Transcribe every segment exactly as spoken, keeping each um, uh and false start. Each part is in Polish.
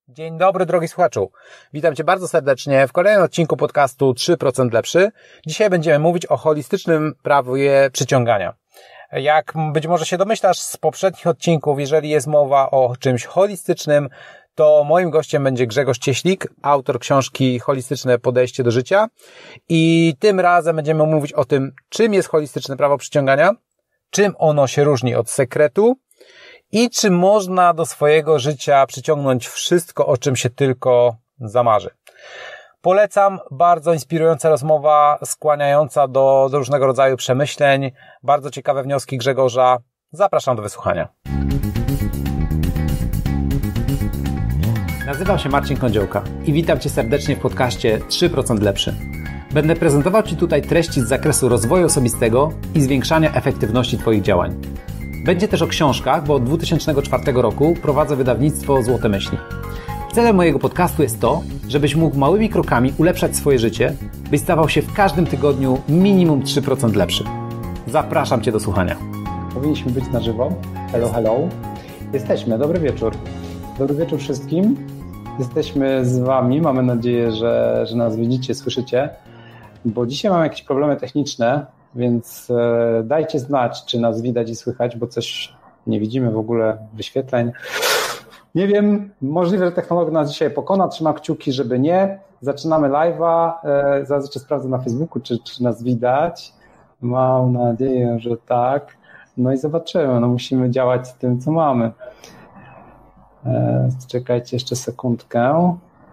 Dzień dobry, drogi słuchaczu. Witam Cię bardzo serdecznie w kolejnym odcinku podcastu trzy procent lepszy. Dzisiaj będziemy mówić o holistycznym prawie przyciągania. Jak być może się domyślasz z poprzednich odcinków, jeżeli jest mowa o czymś holistycznym, to moim gościem będzie Grzegorz Cieślik, autor książki Holistyczne podejście do życia. I tym razem będziemy mówić o tym, czym jest holistyczne prawo przyciągania, czym ono się różni od sekretu, i czy można do swojego życia przyciągnąć wszystko, o czym się tylko zamarzy. Polecam, bardzo inspirująca rozmowa, skłaniająca do, do różnego rodzaju przemyśleń, bardzo ciekawe wnioski Grzegorza. Zapraszam do wysłuchania. Nazywam się Marcin Kądziołka i witam Cię serdecznie w podcaście trzy procent lepszy. Będę prezentował Ci tutaj treści z zakresu rozwoju osobistego i zwiększania efektywności Twoich działań. Będzie też o książkach, bo od dwa tysiące czwartego roku prowadzę wydawnictwo Złote Myśli. Celem mojego podcastu jest to, żebyś mógł małymi krokami ulepszać swoje życie, byś stawał się w każdym tygodniu minimum trzy procent lepszy. Zapraszam Cię do słuchania. Powinniśmy być na żywo. Hello, hello. Jesteśmy. Dobry wieczór. Dobry wieczór wszystkim. Jesteśmy z Wami. Mamy nadzieję, że, że nas widzicie, słyszycie, bo dzisiaj mam jakieś problemy techniczne, więc e, dajcie znać, czy nas widać i słychać, bo coś nie widzimy w ogóle wyświetleń. Nie wiem, możliwe, że technologia nas dzisiaj pokona, trzymam kciuki, żeby nie. Zaczynamy live'a, e, zaraz jeszcze sprawdzę na Facebooku, czy, czy nas widać. Mam nadzieję, że tak. No i zobaczymy, no musimy działać z tym, co mamy. E, czekajcie jeszcze sekundkę.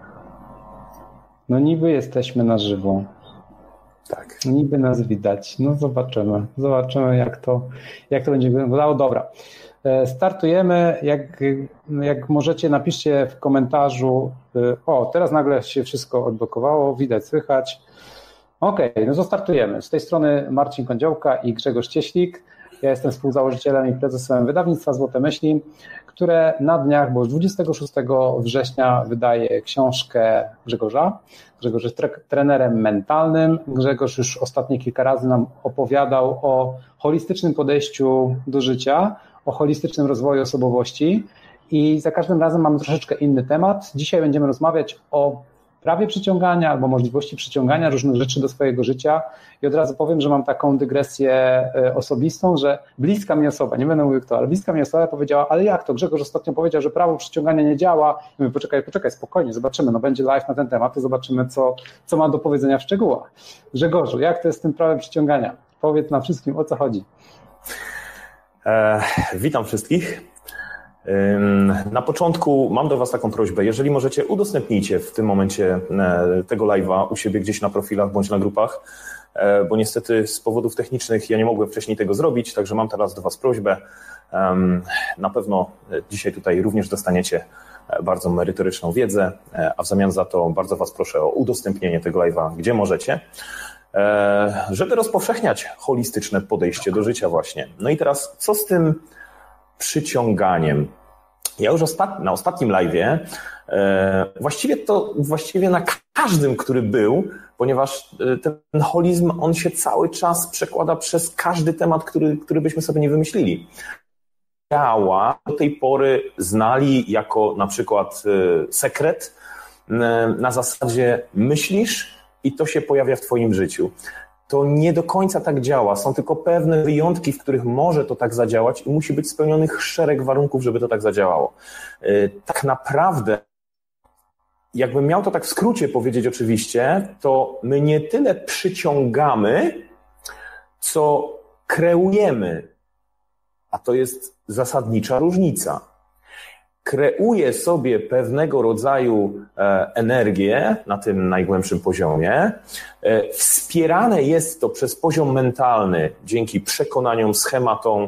No niby jesteśmy na żywo. Tak. Niby nas widać. No zobaczymy. Zobaczymy, jak to, jak to będzie wyglądało. Dobra. Startujemy. Jak, jak możecie, napiszcie w komentarzu. O, teraz nagle się wszystko odblokowało. Widać, słychać. Okej, okay, no to startujemy. Z tej strony Marcin Kądziołka i Grzegorz Cieślik. Ja jestem współzałożycielem i prezesem wydawnictwa Złote Myśli, które na dniach, bo już dwudziestego szóstego września wydaje książkę Grzegorza. Grzegorz jest tre- trenerem mentalnym. Grzegorz już ostatnie kilka razy nam opowiadał o holistycznym podejściu do życia, o holistycznym rozwoju osobowości i za każdym razem mamy troszeczkę inny temat. Dzisiaj będziemy rozmawiać o prawie przyciągania albo możliwości przyciągania różnych rzeczy do swojego życia i od razu powiem, że mam taką dygresję osobistą, że bliska mi osoba, nie będę mówił kto, ale bliska mi osoba powiedziała, ale jak to? Grzegorz ostatnio powiedział, że prawo przyciągania nie działa. I mówię, poczekaj, poczekaj, spokojnie, zobaczymy, no będzie live na ten temat, to zobaczymy, co, co ma do powiedzenia w szczegółach. Grzegorzu, jak to jest z tym prawem przyciągania? Powiedz nam wszystkim, o co chodzi. E, witam wszystkich. Na początku mam do Was taką prośbę, jeżeli możecie, udostępnijcie w tym momencie tego live'a u siebie gdzieś na profilach bądź na grupach, bo niestety z powodów technicznych ja nie mogłem wcześniej tego zrobić, także mam teraz do Was prośbę. Na pewno dzisiaj tutaj również dostaniecie bardzo merytoryczną wiedzę, a w zamian za to bardzo Was proszę o udostępnienie tego live'a, gdzie możecie, żeby rozpowszechniać holistyczne podejście do życia właśnie. No i teraz co z tym przyciąganiem? Ja już ostat... na ostatnim live'ie, e, właściwie to właściwie na każdym, który był, ponieważ ten holizm, on się cały czas przekłada przez każdy temat, który, który byśmy sobie nie wymyślili. Działa do tej pory znali jako na przykład e, sekret e, na zasadzie myślisz i to się pojawia w Twoim życiu. To nie do końca tak działa. Są tylko pewne wyjątki, w których może to tak zadziałać i musi być spełnionych szereg warunków, żeby to tak zadziałało. Tak naprawdę, jakbym miał to tak w skrócie powiedzieć oczywiście, to my nie tyle przyciągamy, co kreujemy. A to jest zasadnicza różnica. Kreuję sobie pewnego rodzaju energię na tym najgłębszym poziomie. Wspierane jest to przez poziom mentalny dzięki przekonaniom, schematom,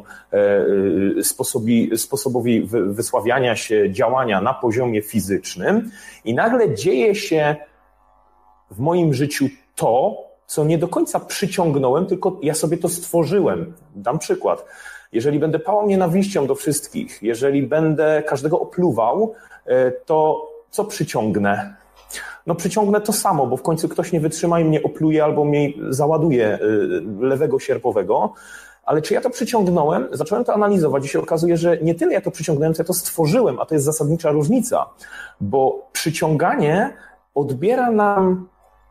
sposobi, sposobowi wysławiania się, działania na poziomie fizycznym i nagle dzieje się w moim życiu to, co nie do końca przyciągnąłem, tylko ja sobie to stworzyłem. Dam przykład. Jeżeli będę pałał nienawiścią do wszystkich, jeżeli będę każdego opluwał, to co przyciągnę? No przyciągnę to samo, bo w końcu ktoś nie wytrzyma i mnie opluje albo mnie załaduje lewego sierpowego, ale czy ja to przyciągnąłem? Zacząłem to analizować i się okazuje, że nie tyle ja to przyciągnąłem, co ja to stworzyłem, a to jest zasadnicza różnica, bo przyciąganie odbiera nam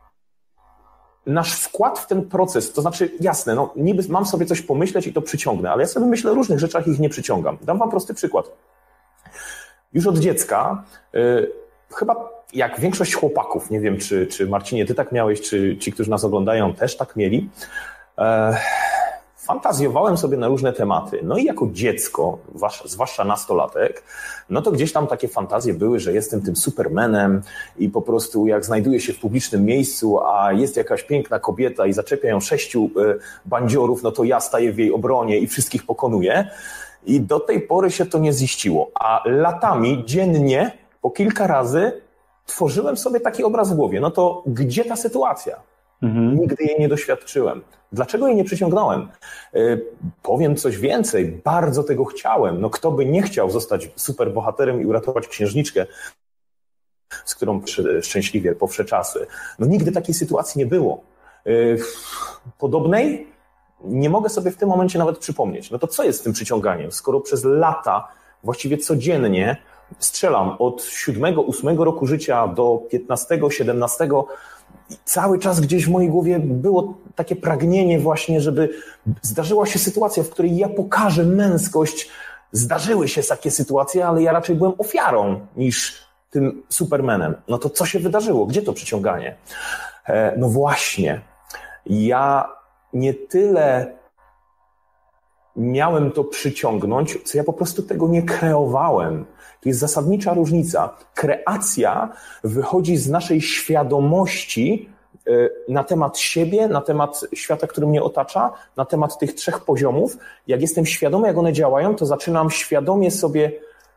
nasz wkład w ten proces, to znaczy jasne, no niby mam sobie coś pomyśleć i to przyciągnę, ale ja sobie myślę o różnych rzeczach i ich nie przyciągam. Dam wam prosty przykład. Już od dziecka, yy, chyba jak większość chłopaków, nie wiem czy, czy Marcinie ty tak miałeś, czy ci, którzy nas oglądają też tak mieli, yy, fantazjowałem sobie na różne tematy. No i jako dziecko, zwłaszcza nastolatek, no to gdzieś tam takie fantazje były, że jestem tym supermanem i po prostu jak znajduję się w publicznym miejscu, a jest jakaś piękna kobieta i zaczepia ją sześciu bandziorów, no to ja staję w jej obronie i wszystkich pokonuję. I do tej pory się to nie ziściło. A latami, dziennie, po kilka razy tworzyłem sobie taki obraz w głowie. No to gdzie ta sytuacja? Mhm. Nigdy jej nie doświadczyłem. Dlaczego jej nie przyciągnąłem? Yy, powiem coś więcej. Bardzo tego chciałem. No kto by nie chciał zostać superbohaterem i uratować księżniczkę, z którą szczęśliwie powsze czasy. No nigdy takiej sytuacji nie było. Yy, podobnej nie mogę sobie w tym momencie nawet przypomnieć. No to co jest z tym przyciąganiem? Skoro przez lata, właściwie codziennie strzelam od siódmego, ósmego roku życia do piętnastego, siedemnastego, i cały czas gdzieś w mojej głowie było takie pragnienie właśnie, żeby zdarzyła się sytuacja, w której ja pokażę męskość. Zdarzyły się takie sytuacje, ale ja raczej byłem ofiarą niż tym supermanem. No to co się wydarzyło? Gdzie to przyciąganie? No właśnie, ja nie tyle miałem to przyciągnąć, co ja po prostu tego nie kreowałem. To jest zasadnicza różnica. Kreacja wychodzi z naszej świadomości na temat siebie, na temat świata, który mnie otacza, na temat tych trzech poziomów. Jak jestem świadomy, jak one działają, to zaczynam świadomie sobie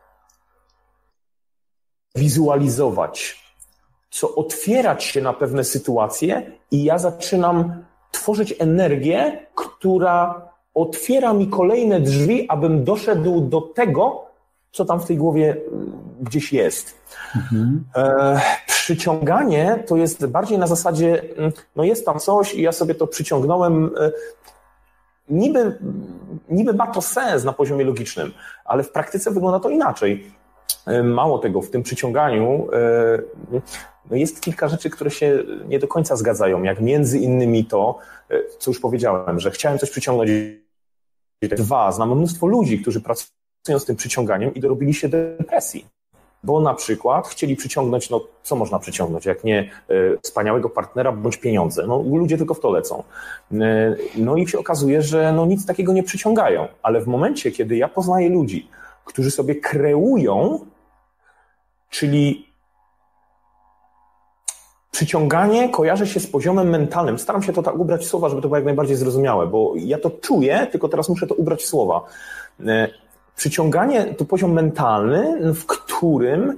wizualizować, co otwierać się na pewne sytuacje i ja zaczynam tworzyć energię, która otwiera mi kolejne drzwi, abym doszedł do tego, co tam w tej głowie gdzieś jest. Mhm. E, przyciąganie to jest bardziej na zasadzie, no jest tam coś i ja sobie to przyciągnąłem. E, niby, niby ma to sens na poziomie logicznym, ale w praktyce wygląda to inaczej. E, mało tego, w tym przyciąganiu e, no jest kilka rzeczy, które się nie do końca zgadzają, jak między innymi to, co już powiedziałem, że chciałem coś przyciągnąć. Dwa, znam mnóstwo ludzi, którzy pracują z tym przyciąganiem i dorobili się depresji, bo na przykład chcieli przyciągnąć, no co można przyciągnąć, jak nie y, wspaniałego partnera bądź pieniądze. No ludzie tylko w to lecą. Y, no i się okazuje, że no nic takiego nie przyciągają, ale w momencie, kiedy ja poznaję ludzi, którzy sobie kreują, czyli przyciąganie kojarzy się z poziomem mentalnym. Staram się to tak ubrać w słowa, żeby to było jak najbardziej zrozumiałe, bo ja to czuję, tylko teraz muszę to ubrać w słowa. Przyciąganie to poziom mentalny, w którym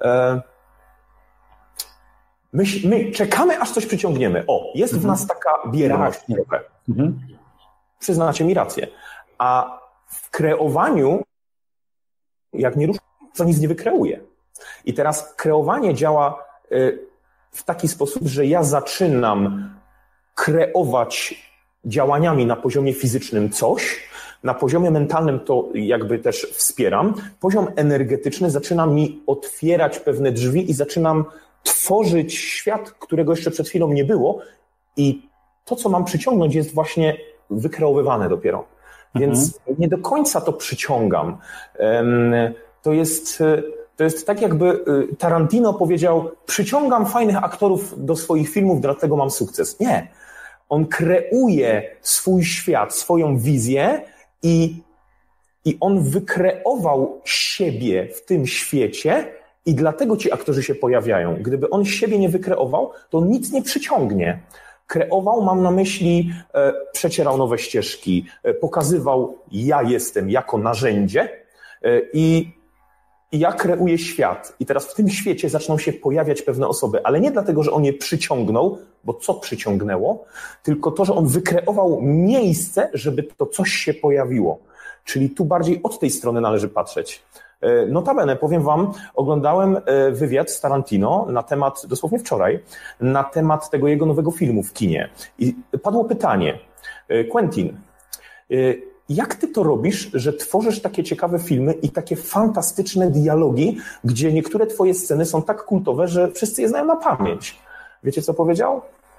my, my czekamy, aż coś przyciągniemy. O, jest mhm. w nas taka bierność trochę. Mhm. Przyznacie mi rację. A w kreowaniu, jak nie ruszę, to nic nie wykreuje. I teraz kreowanie działa w taki sposób, że ja zaczynam kreować działaniami na poziomie fizycznym coś, na poziomie mentalnym to jakby też wspieram, poziom energetyczny zaczyna mi otwierać pewne drzwi i zaczynam tworzyć świat, którego jeszcze przed chwilą nie było i to, co mam przyciągnąć, jest właśnie wykreowywane dopiero. Mhm. Więc nie do końca to przyciągam. To jest... To jest tak, jakby Tarantino powiedział, przyciągam fajnych aktorów do swoich filmów, dlatego mam sukces. Nie. On kreuje swój świat, swoją wizję i, i on wykreował siebie w tym świecie i dlatego ci aktorzy się pojawiają. Gdyby on siebie nie wykreował, to nic nie przyciągnie. Kreował, mam na myśli, e, przecierał nowe ścieżki, e, pokazywał, ja jestem jako narzędzie e, i I ja kreuję świat i teraz w tym świecie zaczną się pojawiać pewne osoby, ale nie dlatego, że on je przyciągnął, bo co przyciągnęło, tylko to, że on wykreował miejsce, żeby to coś się pojawiło. Czyli tu bardziej od tej strony należy patrzeć. Notabene, powiem wam, oglądałem wywiad z Tarantino na temat, dosłownie wczoraj, na temat tego jego nowego filmu w kinie. I padło pytanie, Quentin, jak ty to robisz, że tworzysz takie ciekawe filmy i takie fantastyczne dialogi, gdzie niektóre twoje sceny są tak kultowe, że wszyscy je znają na pamięć? Wiecie, co powiedział?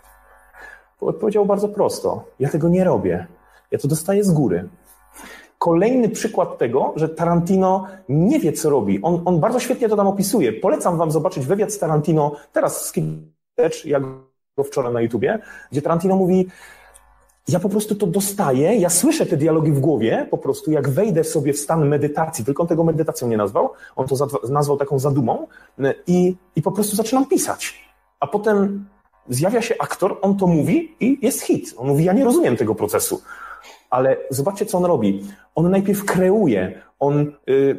Odpowiedział bardzo prosto. Ja tego nie robię. Ja to dostaję z góry. Kolejny przykład tego, że Tarantino nie wie, co robi. On, on bardzo świetnie to tam opisuje. Polecam wam zobaczyć wywiad z Tarantino, teraz z Sketch, jak go wczoraj na YouTubie, gdzie Tarantino mówi: ja po prostu to dostaję, ja słyszę te dialogi w głowie, po prostu jak wejdę sobie w stan medytacji, tylko on tego medytacją nie nazwał, on to nazwał taką zadumą i, i po prostu zaczynam pisać. A potem zjawia się aktor, on to mówi i jest hit. On mówi: ja nie rozumiem tego procesu. Ale zobaczcie, co on robi. On najpierw kreuje, on, yy,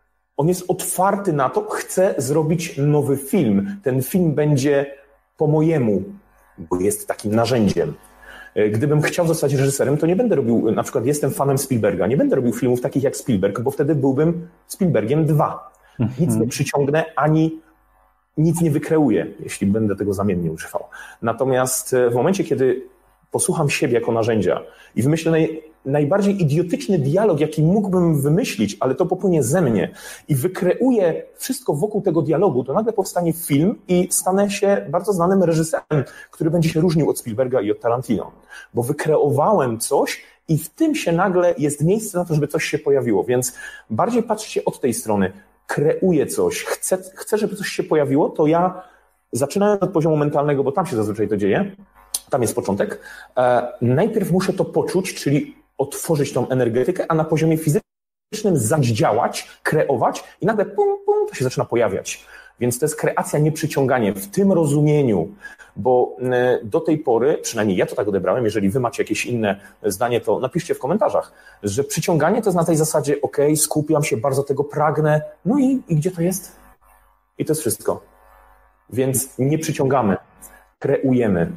on jest otwarty na to, chce zrobić nowy film. Ten film będzie po mojemu, bo jest takim narzędziem. Gdybym chciał zostać reżyserem, to nie będę robił, na przykład jestem fanem Spielberga, nie będę robił filmów takich jak Spielberg, bo wtedy byłbym Spielbergiem dwa. Nic nie przyciągnę, ani nic nie wykreuję, jeśli będę tego zamiennie używał. Natomiast w momencie, kiedy posłucham siebie jako narzędzia i wymyślę naj, najbardziej idiotyczny dialog, jaki mógłbym wymyślić, ale to popłynie ze mnie i wykreuję wszystko wokół tego dialogu, to nagle powstanie film i stanę się bardzo znanym reżyserem, który będzie się różnił od Spielberga i od Tarantino. Bo wykreowałem coś i w tym się nagle jest miejsce na to, żeby coś się pojawiło. Więc bardziej patrzcie od tej strony. Kreuję coś, chcę, chcę, żeby coś się pojawiło, to ja zaczynając od poziomu mentalnego, bo tam się zazwyczaj to dzieje, tam jest początek, e, najpierw muszę to poczuć, czyli otworzyć tą energetykę, a na poziomie fizycznym zadziałać, kreować i nagle pum, pum, to się zaczyna pojawiać. Więc to jest kreacja, nie przyciąganie w tym rozumieniu, bo e, do tej pory, przynajmniej ja to tak odebrałem, jeżeli wy macie jakieś inne zdanie, to napiszcie w komentarzach, że przyciąganie to jest na tej zasadzie: ok, skupiam się, bardzo tego pragnę, no i, i gdzie to jest? I to jest wszystko. Więc nie przyciągamy, kreujemy.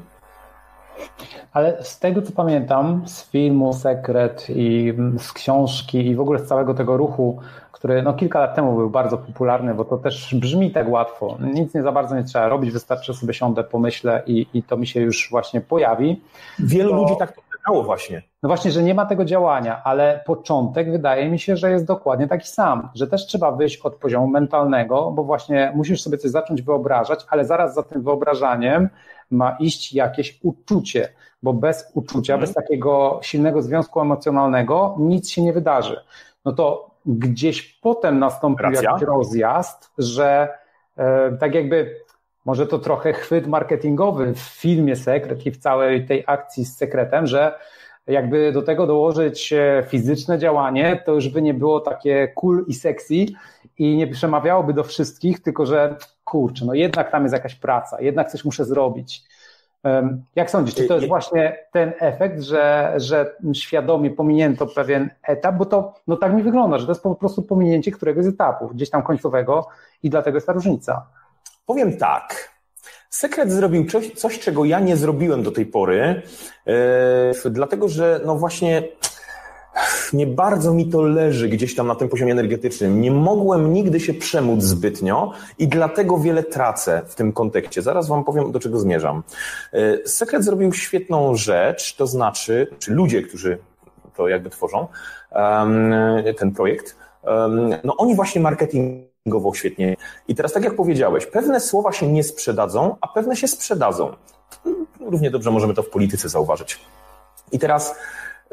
Ale z tego, co pamiętam, z filmu Sekret i z książki i w ogóle z całego tego ruchu, który no kilka lat temu był bardzo popularny, bo to też brzmi tak łatwo. Nic nie za bardzo nie trzeba robić, wystarczy sobie siądę, pomyślę i, i to mi się już właśnie pojawi. Wielu to, ludzi tak to wydało właśnie. No właśnie, że nie ma tego działania, ale początek wydaje mi się, że jest dokładnie taki sam, że też trzeba wyjść od poziomu mentalnego, bo właśnie musisz sobie coś zacząć wyobrażać, ale zaraz za tym wyobrażaniem ma iść jakieś uczucie, bo bez uczucia, hmm. bez takiego silnego związku emocjonalnego nic się nie wydarzy. No to gdzieś potem nastąpił Racja. jakiś rozjazd, że e, tak jakby może to trochę chwyt marketingowy w filmie Sekret i w całej tej akcji z Sekretem, że jakby do tego dołożyć fizyczne działanie, to już by nie było takie cool i sexy i nie przemawiałoby do wszystkich, tylko że kurczę, no jednak tam jest jakaś praca, jednak coś muszę zrobić. Jak sądzisz, czy to jest właśnie ten efekt, że, że świadomie pominięto pewien etap, bo to no tak mi wygląda, że to jest po prostu pominięcie któregoś z etapów, gdzieś tam końcowego i dlatego jest ta różnica. Powiem tak. Sekret zrobił coś, coś, czego ja nie zrobiłem do tej pory, yy, dlatego że no właśnie nie bardzo mi to leży gdzieś tam na tym poziomie energetycznym. Nie mogłem nigdy się przemóc zbytnio i dlatego wiele tracę w tym kontekście. Zaraz wam powiem, do czego zmierzam. Yy, Sekret zrobił świetną rzecz, to znaczy, czy ludzie, którzy to jakby tworzą, yy, ten projekt, yy, no oni właśnie marketing świetnie. I teraz tak jak powiedziałeś, pewne słowa się nie sprzedadzą, a pewne się sprzedadzą. Równie dobrze możemy to w polityce zauważyć. I teraz yy,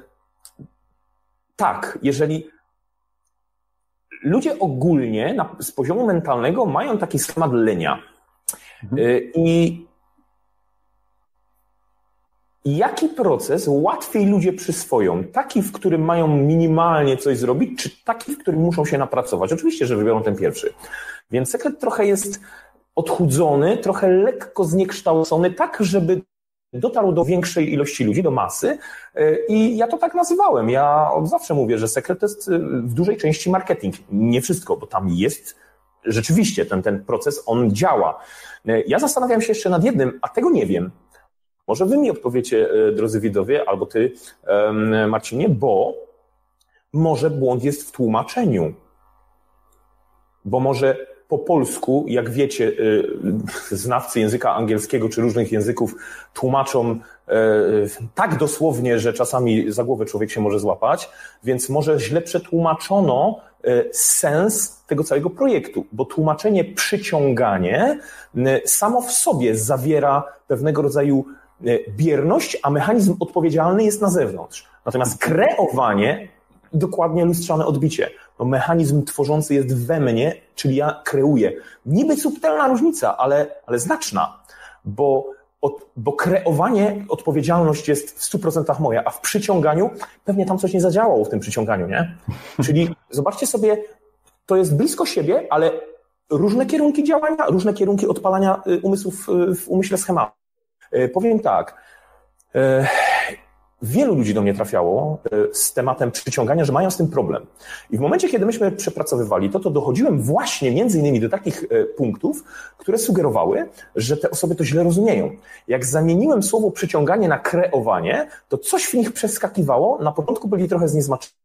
tak, jeżeli ludzie ogólnie na, z poziomu mentalnego mają taki schemat lenia mhm. yy, i jaki proces łatwiej ludzie przyswoją? Taki, w którym mają minimalnie coś zrobić, czy taki, w którym muszą się napracować? Oczywiście, że wybiorą ten pierwszy. Więc Sekret trochę jest odchudzony, trochę lekko zniekształcony, tak, żeby dotarł do większej ilości ludzi, do masy. I ja to tak nazywałem. Ja od zawsze mówię, że Sekret to jest w dużej części marketing. Nie wszystko, bo tam jest rzeczywiście ten, ten proces, on działa. Ja zastanawiam się jeszcze nad jednym, a tego nie wiem. Może wy mi odpowiecie, drodzy widzowie, albo ty, Marcinie, bo może błąd jest w tłumaczeniu. Bo może po polsku, jak wiecie, znawcy języka angielskiego czy różnych języków tłumaczą tak dosłownie, że czasami za głowę człowiek się może złapać, więc może źle przetłumaczono sens tego całego projektu, bo tłumaczenie przyciąganie samo w sobie zawiera pewnego rodzaju bierność, a mechanizm odpowiedzialny jest na zewnątrz. Natomiast kreowanie, dokładnie lustrzane odbicie. No, mechanizm tworzący jest we mnie, czyli ja kreuję. Niby subtelna różnica, ale, ale znaczna, bo, od, bo kreowanie, odpowiedzialność jest w stu procentach moja, a w przyciąganiu pewnie tam coś nie zadziałało w tym przyciąganiu, nie? Czyli zobaczcie sobie, to jest blisko siebie, ale różne kierunki działania, różne kierunki odpalania umysłów w umyśle schematu. Powiem tak, wielu ludzi do mnie trafiało z tematem przyciągania, że mają z tym problem. I w momencie, kiedy myśmy przepracowywali to, to dochodziłem właśnie między innymi do takich punktów, które sugerowały, że te osoby to źle rozumieją. Jak zamieniłem słowo przyciąganie na kreowanie, to coś w nich przeskakiwało. Na początku byli trochę zniesmaczeni,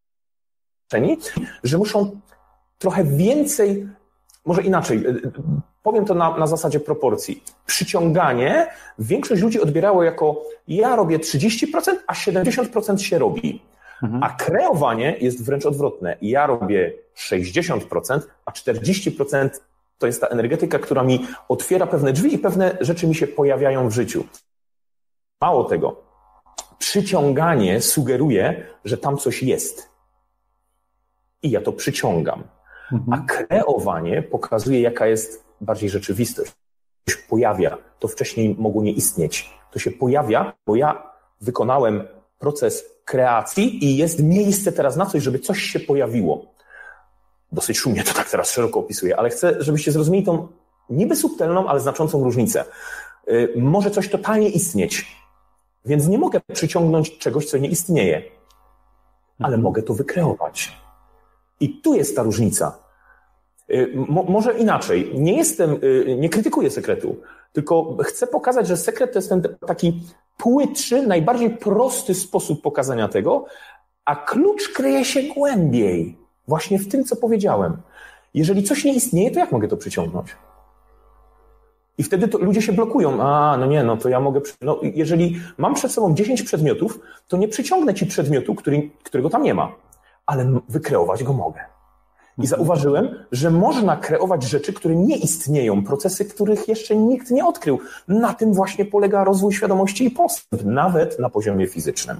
że muszą trochę więcej, może inaczej, powiem to na, na zasadzie proporcji. Przyciąganie większość ludzi odbierało jako ja robię trzydzieści procent, a siedemdziesiąt procent się robi. Mhm. A kreowanie jest wręcz odwrotne. Ja robię sześćdziesiąt procent, a czterdzieści procent to jest ta energetyka, która mi otwiera pewne drzwi i pewne rzeczy mi się pojawiają w życiu. Mało tego, przyciąganie sugeruje, że tam coś jest. I ja to przyciągam. Mhm. A kreowanie pokazuje, jaka jest bardziej rzeczywistość. To się pojawia. To wcześniej mogło nie istnieć. To się pojawia, bo ja wykonałem proces kreacji i jest miejsce teraz na coś, żeby coś się pojawiło. Dosyć szumnie to tak teraz szeroko opisuję, ale chcę, żebyście zrozumieli tą niby subtelną, ale znaczącą różnicę. Yy, może coś totalnie istnieć, więc nie mogę przyciągnąć czegoś, co nie istnieje, ale mhm. mogę to wykreować. I tu jest ta różnica. Mo, może inaczej. Nie jestem, nie krytykuję sekretu, tylko chcę pokazać, że sekret to jest ten taki płytszy, najbardziej prosty sposób pokazania tego, a klucz kryje się głębiej. Właśnie w tym, co powiedziałem. Jeżeli coś nie istnieje, to jak mogę to przyciągnąć? I wtedy to ludzie się blokują. A, no nie, no to ja mogę... No, jeżeli mam przed sobą dziesięć przedmiotów, to nie przyciągnę ci przedmiotu, który, którego tam nie ma, ale wykreować go mogę. I zauważyłem, że można kreować rzeczy, które nie istnieją, procesy, których jeszcze nikt nie odkrył. Na tym właśnie polega rozwój świadomości i postęp, nawet na poziomie fizycznym.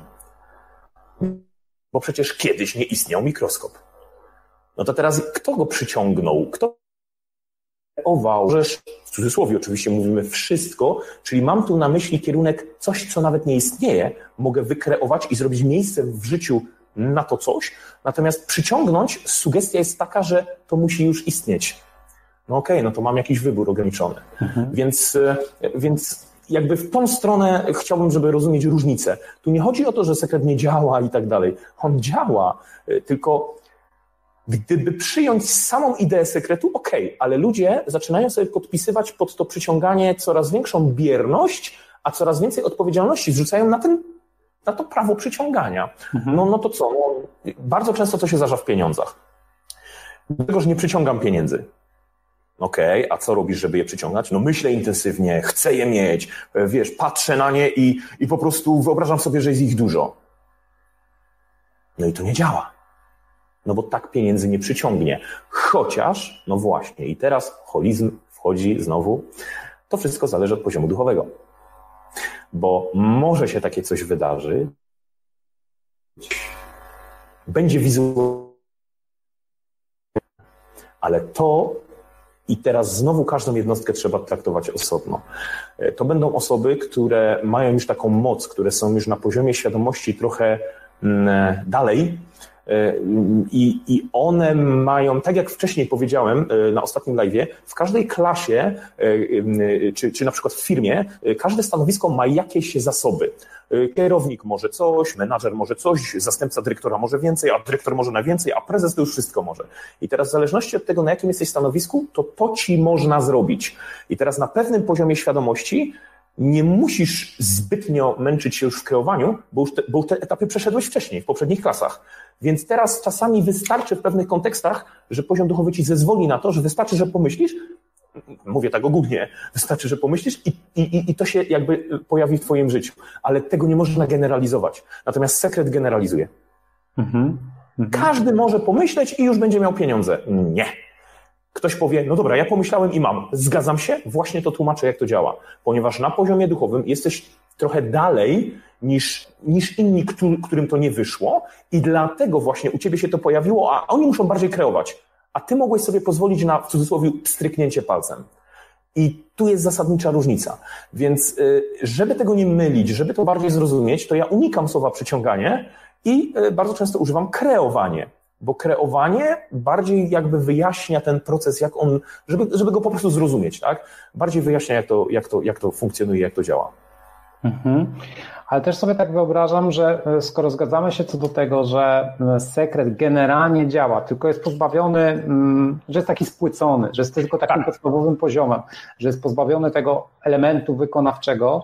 Bo przecież kiedyś nie istniał mikroskop. No to teraz kto go przyciągnął? Kto kreował? W cudzysłowie oczywiście mówimy wszystko, czyli mam tu na myśli kierunek coś, co nawet nie istnieje, mogę wykreować i zrobić miejsce w życiu na to coś, natomiast przyciągnąć, sugestia jest taka, że to musi już istnieć. No okej, okay, no to mam jakiś wybór ograniczony. Mhm. Więc, więc jakby w tą stronę chciałbym, żeby rozumieć różnicę. Tu nie chodzi o to, że sekret nie działa i tak dalej. On działa, tylko gdyby przyjąć samą ideę sekretu, okej, okay, ale ludzie zaczynają sobie podpisywać pod to przyciąganie coraz większą bierność, a coraz więcej odpowiedzialności zrzucają na ten na to prawo przyciągania. Mhm. No, no to co? No, bardzo często to się zdarza w pieniądzach. Dlatego, że nie przyciągam pieniędzy. Okej, okay, a co robisz, żeby je przyciągać? No myślę intensywnie, chcę je mieć, wiesz, patrzę na nie i, i po prostu wyobrażam sobie, że jest ich dużo. No i to nie działa. No bo tak pieniędzy nie przyciągnie. Chociaż, no właśnie, i teraz holizm wchodzi znowu. To wszystko zależy od poziomu duchowego. Bo może się takie coś wydarzy, będzie wizualne, ale to i teraz znowu każdą jednostkę trzeba traktować osobno. To będą osoby, które mają już taką moc, które są już na poziomie świadomości trochę dalej i, i one mają, tak jak wcześniej powiedziałem na ostatnim live'ie, w każdej klasie, czy, czy na przykład w firmie, każde stanowisko ma jakieś zasoby. Kierownik może coś, menadżer może coś, zastępca dyrektora może więcej, a dyrektor może na więcej, a prezes to już wszystko może. I teraz w zależności od tego, na jakim jesteś stanowisku, to to ci można zrobić. I teraz na pewnym poziomie świadomości nie musisz zbytnio męczyć się już w kreowaniu, bo już, te, bo już te etapy przeszedłeś wcześniej, w poprzednich klasach. Więc teraz czasami wystarczy w pewnych kontekstach, że poziom duchowy ci zezwoli na to, że wystarczy, że pomyślisz, mówię tak ogólnie, wystarczy, że pomyślisz i, i, i to się jakby pojawi w twoim życiu. Ale tego nie można generalizować. Natomiast sekret generalizuje. Mhm. Mhm. Każdy może pomyśleć i już będzie miał pieniądze. Nie. Ktoś powie, no dobra, ja pomyślałem i mam. Zgadzam się, właśnie to tłumaczę, jak to działa. Ponieważ na poziomie duchowym jesteś trochę dalej niż, niż inni, którym to nie wyszło i dlatego właśnie u ciebie się to pojawiło, a oni muszą bardziej kreować. A ty mogłeś sobie pozwolić na, w cudzysłowie, pstryknięcie palcem. I tu jest zasadnicza różnica. Więc żeby tego nie mylić, żeby to bardziej zrozumieć, to ja unikam słowa przyciąganie i bardzo często używam kreowanie. Bo kreowanie bardziej jakby wyjaśnia ten proces, jak on, żeby, żeby go po prostu zrozumieć, tak? Bardziej wyjaśnia, jak to, jak to, jak to funkcjonuje, jak to działa. Mhm. Ale też sobie tak wyobrażam, że skoro zgadzamy się co do tego, że sekret generalnie działa, tylko jest pozbawiony, że jest taki spłycony, że jest tylko takim tak. podstawowym poziomem, że jest pozbawiony tego elementu wykonawczego,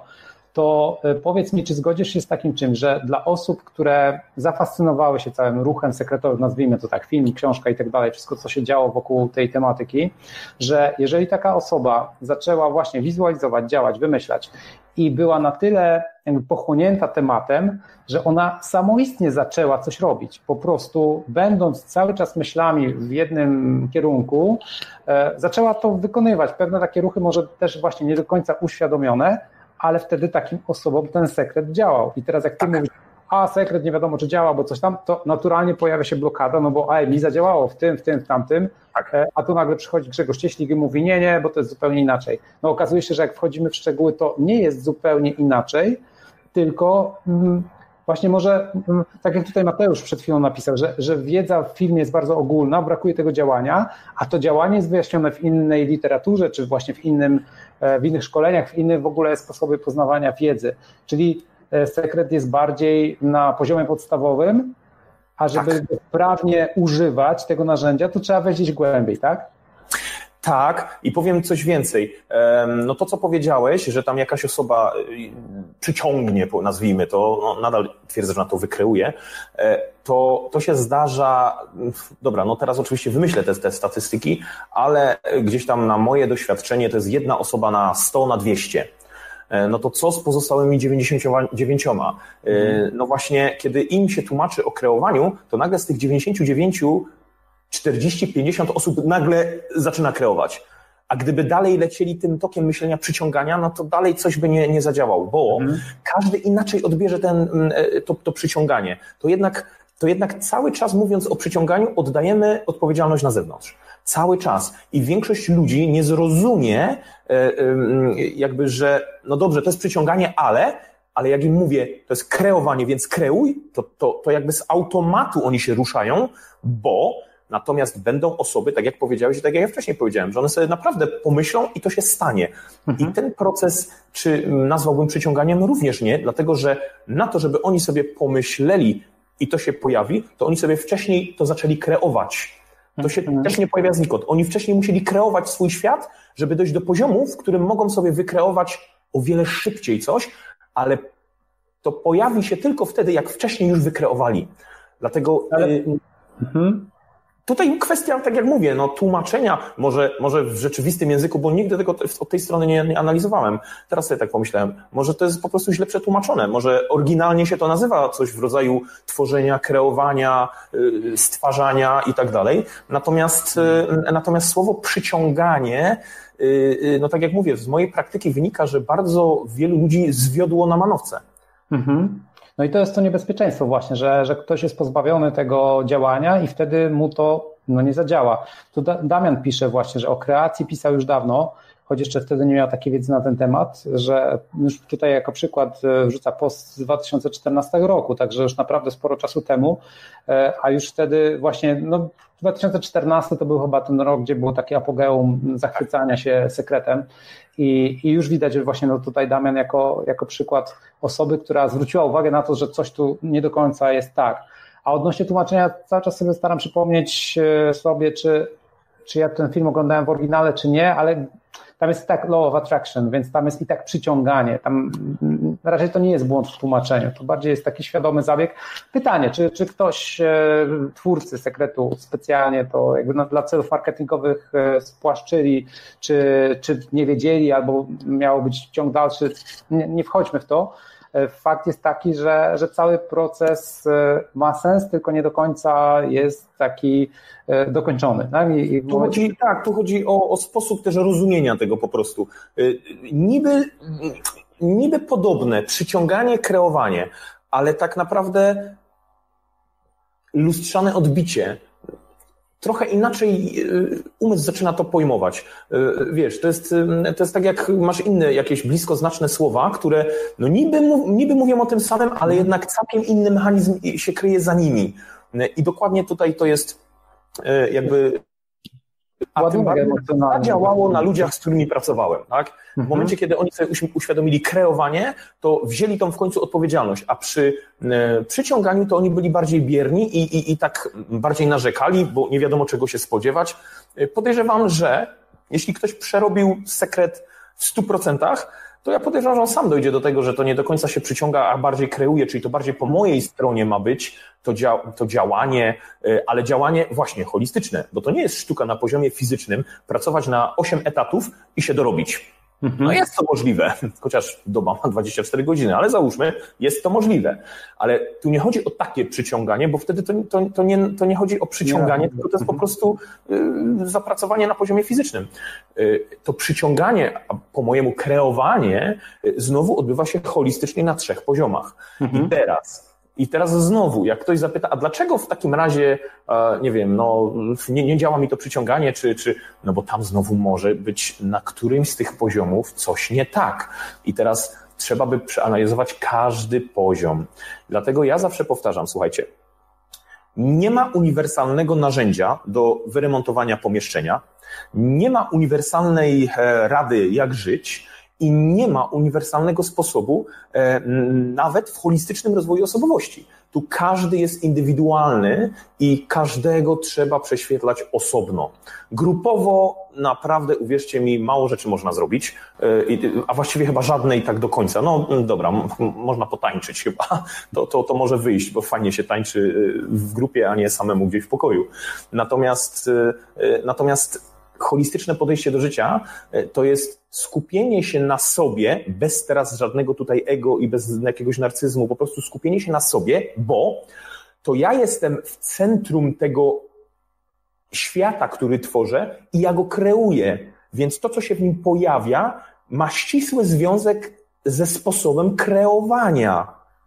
to powiedz mi, czy zgodzisz się z takim czymś, że dla osób, które zafascynowały się całym ruchem sekretowym, nazwijmy to tak, film, książka i tak dalej, wszystko co się działo wokół tej tematyki, że jeżeli taka osoba zaczęła właśnie wizualizować, działać, wymyślać i była na tyle jakby pochłonięta tematem, że ona samoistnie zaczęła coś robić, po prostu będąc cały czas myślami w jednym kierunku, e, zaczęła to wykonywać, pewne takie ruchy może też właśnie nie do końca uświadomione, ale wtedy takim osobom ten sekret działał. I teraz jak ty mówisz, a sekret nie wiadomo czy działa, bo coś tam, to naturalnie pojawia się blokada, no bo ej, mi zadziałało w tym, w tym, w tamtym, tak. A tu nagle przychodzi Grzegorz Cieślik i mówi nie, nie, bo to jest zupełnie inaczej. No okazuje się, że jak wchodzimy w szczegóły, to nie jest zupełnie inaczej, tylko mm, właśnie może, mm, tak jak tutaj Mateusz przed chwilą napisał, że, że wiedza w filmie jest bardzo ogólna, brakuje tego działania, a to działanie jest wyjaśnione w innej literaturze, czy właśnie w innym w innych szkoleniach, w innych w ogóle sposobie poznawania wiedzy. Czyli sekret jest bardziej na poziomie podstawowym, a żeby tak. sprawnie używać tego narzędzia, to trzeba wejść głębiej, tak? Tak, i powiem coś więcej. No to, co powiedziałeś, że tam jakaś osoba przyciągnie, nazwijmy to, no nadal twierdzę, że na to wykreuje, to, to się zdarza, dobra, no teraz oczywiście wymyślę te, te statystyki, ale gdzieś tam na moje doświadczenie to jest jedna osoba na sto, na dwieście. No to co z pozostałymi dziewięćdziesięcioma dziewięcioma? No właśnie, kiedy im się tłumaczy o kreowaniu, to nagle z tych dziewięćdziesięciu dziewięciu czterdzieści pięćdziesiąt osób nagle zaczyna kreować. A gdyby dalej lecieli tym tokiem myślenia przyciągania, no to dalej coś by nie, nie zadziałało, bo mhm. każdy inaczej odbierze ten, to, to przyciąganie. To jednak, to jednak cały czas mówiąc o przyciąganiu oddajemy odpowiedzialność na zewnątrz. Cały czas. I większość ludzi nie zrozumie jakby, że no dobrze, to jest przyciąganie, ale ale jak im mówię, to jest kreowanie, więc kreuj, to, to, to jakby z automatu oni się ruszają, bo natomiast będą osoby, tak jak powiedziałeś i tak jak ja wcześniej powiedziałem, że one sobie naprawdę pomyślą i to się stanie. Mhm. I ten proces, czy nazwałbym przyciąganiem, również nie, dlatego że na to, żeby oni sobie pomyśleli i to się pojawi, to oni sobie wcześniej to zaczęli kreować. To się mhm. też nie pojawia znikąd. Oni wcześniej musieli kreować swój świat, żeby dojść do poziomu, w którym mogą sobie wykreować o wiele szybciej coś, ale to pojawi się tylko wtedy, jak wcześniej już wykreowali. Dlatego... Ale... Mhm. Tutaj kwestia, tak jak mówię, no tłumaczenia, może, może w rzeczywistym języku, bo nigdy tego od tej strony nie, nie analizowałem. Teraz sobie tak pomyślałem, może to jest po prostu źle przetłumaczone, może oryginalnie się to nazywa coś w rodzaju tworzenia, kreowania, stwarzania i tak dalej. Natomiast, natomiast słowo przyciąganie, no tak jak mówię, z mojej praktyki wynika, że bardzo wielu ludzi zwiodło na manowce. Mhm. No i to jest to niebezpieczeństwo właśnie, że, że ktoś jest pozbawiony tego działania i wtedy mu to no, nie zadziała. Tu Damian pisze właśnie, że o kreacji pisał już dawno, choć jeszcze wtedy nie miał takiej wiedzy na ten temat, że już tutaj jako przykład wrzuca post z dwa tysiące czternastego roku, także już naprawdę sporo czasu temu, a już wtedy właśnie, no dwa tysiące czternasty to był chyba ten rok, gdzie było takie apogeum zachwycania się sekretem i, i już widać, że właśnie no tutaj Damian jako, jako przykład osoby, która zwróciła uwagę na to, że coś tu nie do końca jest tak. A odnośnie tłumaczenia cały czas sobie staram przypomnieć sobie, czy, czy ja ten film oglądałem w oryginale, czy nie, ale tam jest i tak law of attraction, więc tam jest i tak przyciąganie, tam raczej to nie jest błąd w tłumaczeniu, to bardziej jest taki świadomy zabieg. Pytanie, czy, czy ktoś, twórcy sekretu specjalnie to jakby dla celów marketingowych spłaszczyli, czy, czy nie wiedzieli, albo miało być ciąg dalszy, nie, nie wchodźmy w to. Fakt jest taki, że, że cały proces ma sens, tylko nie do końca jest taki dokończony. Tak, I, i tu momencie... chodzi, tak, tu chodzi o, o sposób też rozumienia tego po prostu. Niby, niby podobne, przyciąganie, kreowanie, ale tak naprawdę lustrzane odbicie. Trochę inaczej umysł zaczyna to pojmować. Wiesz, to jest, to jest tak, jak masz inne jakieś bliskoznaczne słowa, które no niby, niby mówią o tym samym, ale jednak całkiem inny mechanizm się kryje za nimi. I dokładnie tutaj to jest jakby... A tym bardziej to działało na ludziach, z którymi pracowałem. Tak? W momencie, kiedy oni sobie uświadomili kreowanie, to wzięli tą w końcu odpowiedzialność, a przy e, przyciąganiu to oni byli bardziej bierni i, i, i tak bardziej narzekali, bo nie wiadomo czego się spodziewać. Podejrzewam, że jeśli ktoś przerobił sekret w stu procentach, to ja podejrzewam, że on sam dojdzie do tego, że to nie do końca się przyciąga, a bardziej kreuje, czyli to bardziej po mojej stronie ma być to, dzia- to działanie, ale działanie właśnie holistyczne, bo to nie jest sztuka na poziomie fizycznym, pracować na osiem etatów i się dorobić. No jest to możliwe, chociaż doba ma dwadzieścia cztery godziny, ale załóżmy, jest to możliwe. Ale tu nie chodzi o takie przyciąganie, bo wtedy to, to, to, nie, to nie chodzi o przyciąganie, tylko to jest po prostu y, zapracowanie na poziomie fizycznym. Y, to przyciąganie, a po mojemu kreowanie y, znowu odbywa się holistycznie na trzech poziomach. Mhm. I teraz... I teraz znowu, jak ktoś zapyta, a dlaczego w takim razie, nie wiem, no nie, nie działa mi to przyciąganie, czy, czy, no bo tam znowu może być na którymś z tych poziomów coś nie tak. I teraz trzeba by przeanalizować każdy poziom. Dlatego ja zawsze powtarzam, słuchajcie, nie ma uniwersalnego narzędzia do wyremontowania pomieszczenia, nie ma uniwersalnej rady, jak żyć, i nie ma uniwersalnego sposobu e, nawet w holistycznym rozwoju osobowości. Tu każdy jest indywidualny i każdego trzeba prześwietlać osobno. Grupowo naprawdę, uwierzcie mi, mało rzeczy można zrobić, e, a właściwie chyba żadnej tak do końca. No dobra, m- można potańczyć chyba, to, to, to może wyjść, bo fajnie się tańczy w grupie, a nie samemu gdzieś w pokoju. Natomiast, e, natomiast holistyczne podejście do życia to jest skupienie się na sobie, bez teraz żadnego tutaj ego i bez jakiegoś narcyzmu, po prostu skupienie się na sobie, bo to ja jestem w centrum tego świata, który tworzę i ja go kreuję, więc to, co się w nim pojawia, ma ścisły związek ze sposobem kreowania.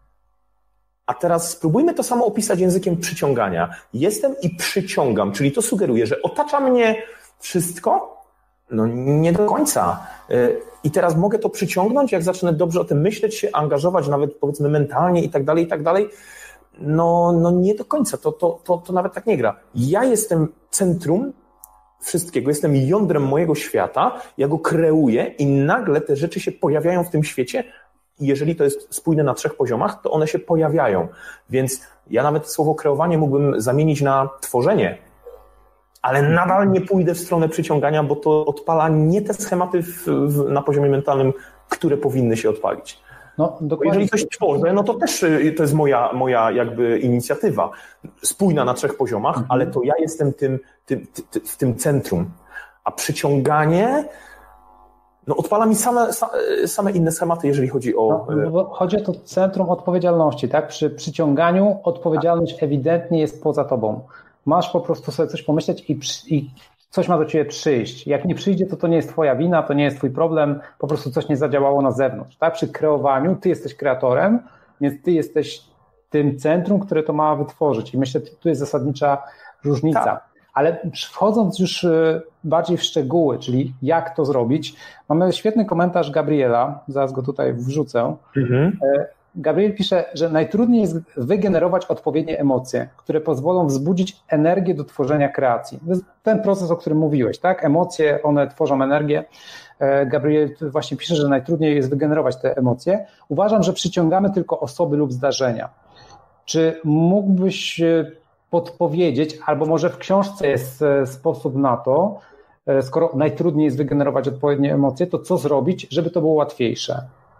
A teraz spróbujmy to samo opisać językiem przyciągania. Jestem i przyciągam, czyli to sugeruje, że otacza mnie wszystko? No nie do końca. I teraz mogę to przyciągnąć, jak zacznę dobrze o tym myśleć, się angażować, nawet powiedzmy mentalnie i tak dalej, i tak dalej. No, no nie do końca, to, to, to, to nawet tak nie gra. Ja jestem centrum wszystkiego, jestem jądrem mojego świata, ja go kreuję i nagle te rzeczy się pojawiają w tym świecie i jeżeli to jest spójne na trzech poziomach, to one się pojawiają. Więc ja nawet słowo kreowanie mógłbym zamienić na tworzenie, ale nadal nie pójdę w stronę przyciągania, bo to odpala nie te schematy w, w, na poziomie mentalnym, które powinny się odpalić. No, dokładnie. Jeżeli coś tworzę, no to też to jest moja, moja jakby inicjatywa, spójna na trzech poziomach, mhm. ale to ja jestem tym, tym, tym, w tym centrum. A przyciąganie no odpala mi same, same inne schematy, jeżeli chodzi o... No, chodzi o to centrum odpowiedzialności, tak? Przy przyciąganiu odpowiedzialność ewidentnie jest poza tobą. Masz po prostu sobie coś pomyśleć i, przy, i coś ma do ciebie przyjść. Jak nie przyjdzie, to to nie jest twoja wina, to nie jest twój problem, po prostu coś nie zadziałało na zewnątrz. Tak? Przy kreowaniu ty jesteś kreatorem, więc ty jesteś tym centrum, które to ma wytworzyć. I myślę, że tu jest zasadnicza różnica. Tak. Ale wchodząc już bardziej w szczegóły, czyli jak to zrobić, mamy świetny komentarz Gabriela, zaraz go tutaj wrzucę. Mhm. Gabriel pisze, że najtrudniej jest wygenerować odpowiednie emocje, które pozwolą wzbudzić energię do tworzenia kreacji. To jest ten proces, o którym mówiłeś, tak? Emocje, one tworzą energię. Gabriel właśnie pisze, że najtrudniej jest wygenerować te emocje. Uważam, że przyciągamy tylko osoby lub zdarzenia. Czy mógłbyś podpowiedzieć, albo może w książce jest sposób na to, skoro najtrudniej jest wygenerować odpowiednie emocje, to co zrobić, żeby to było łatwiejsze?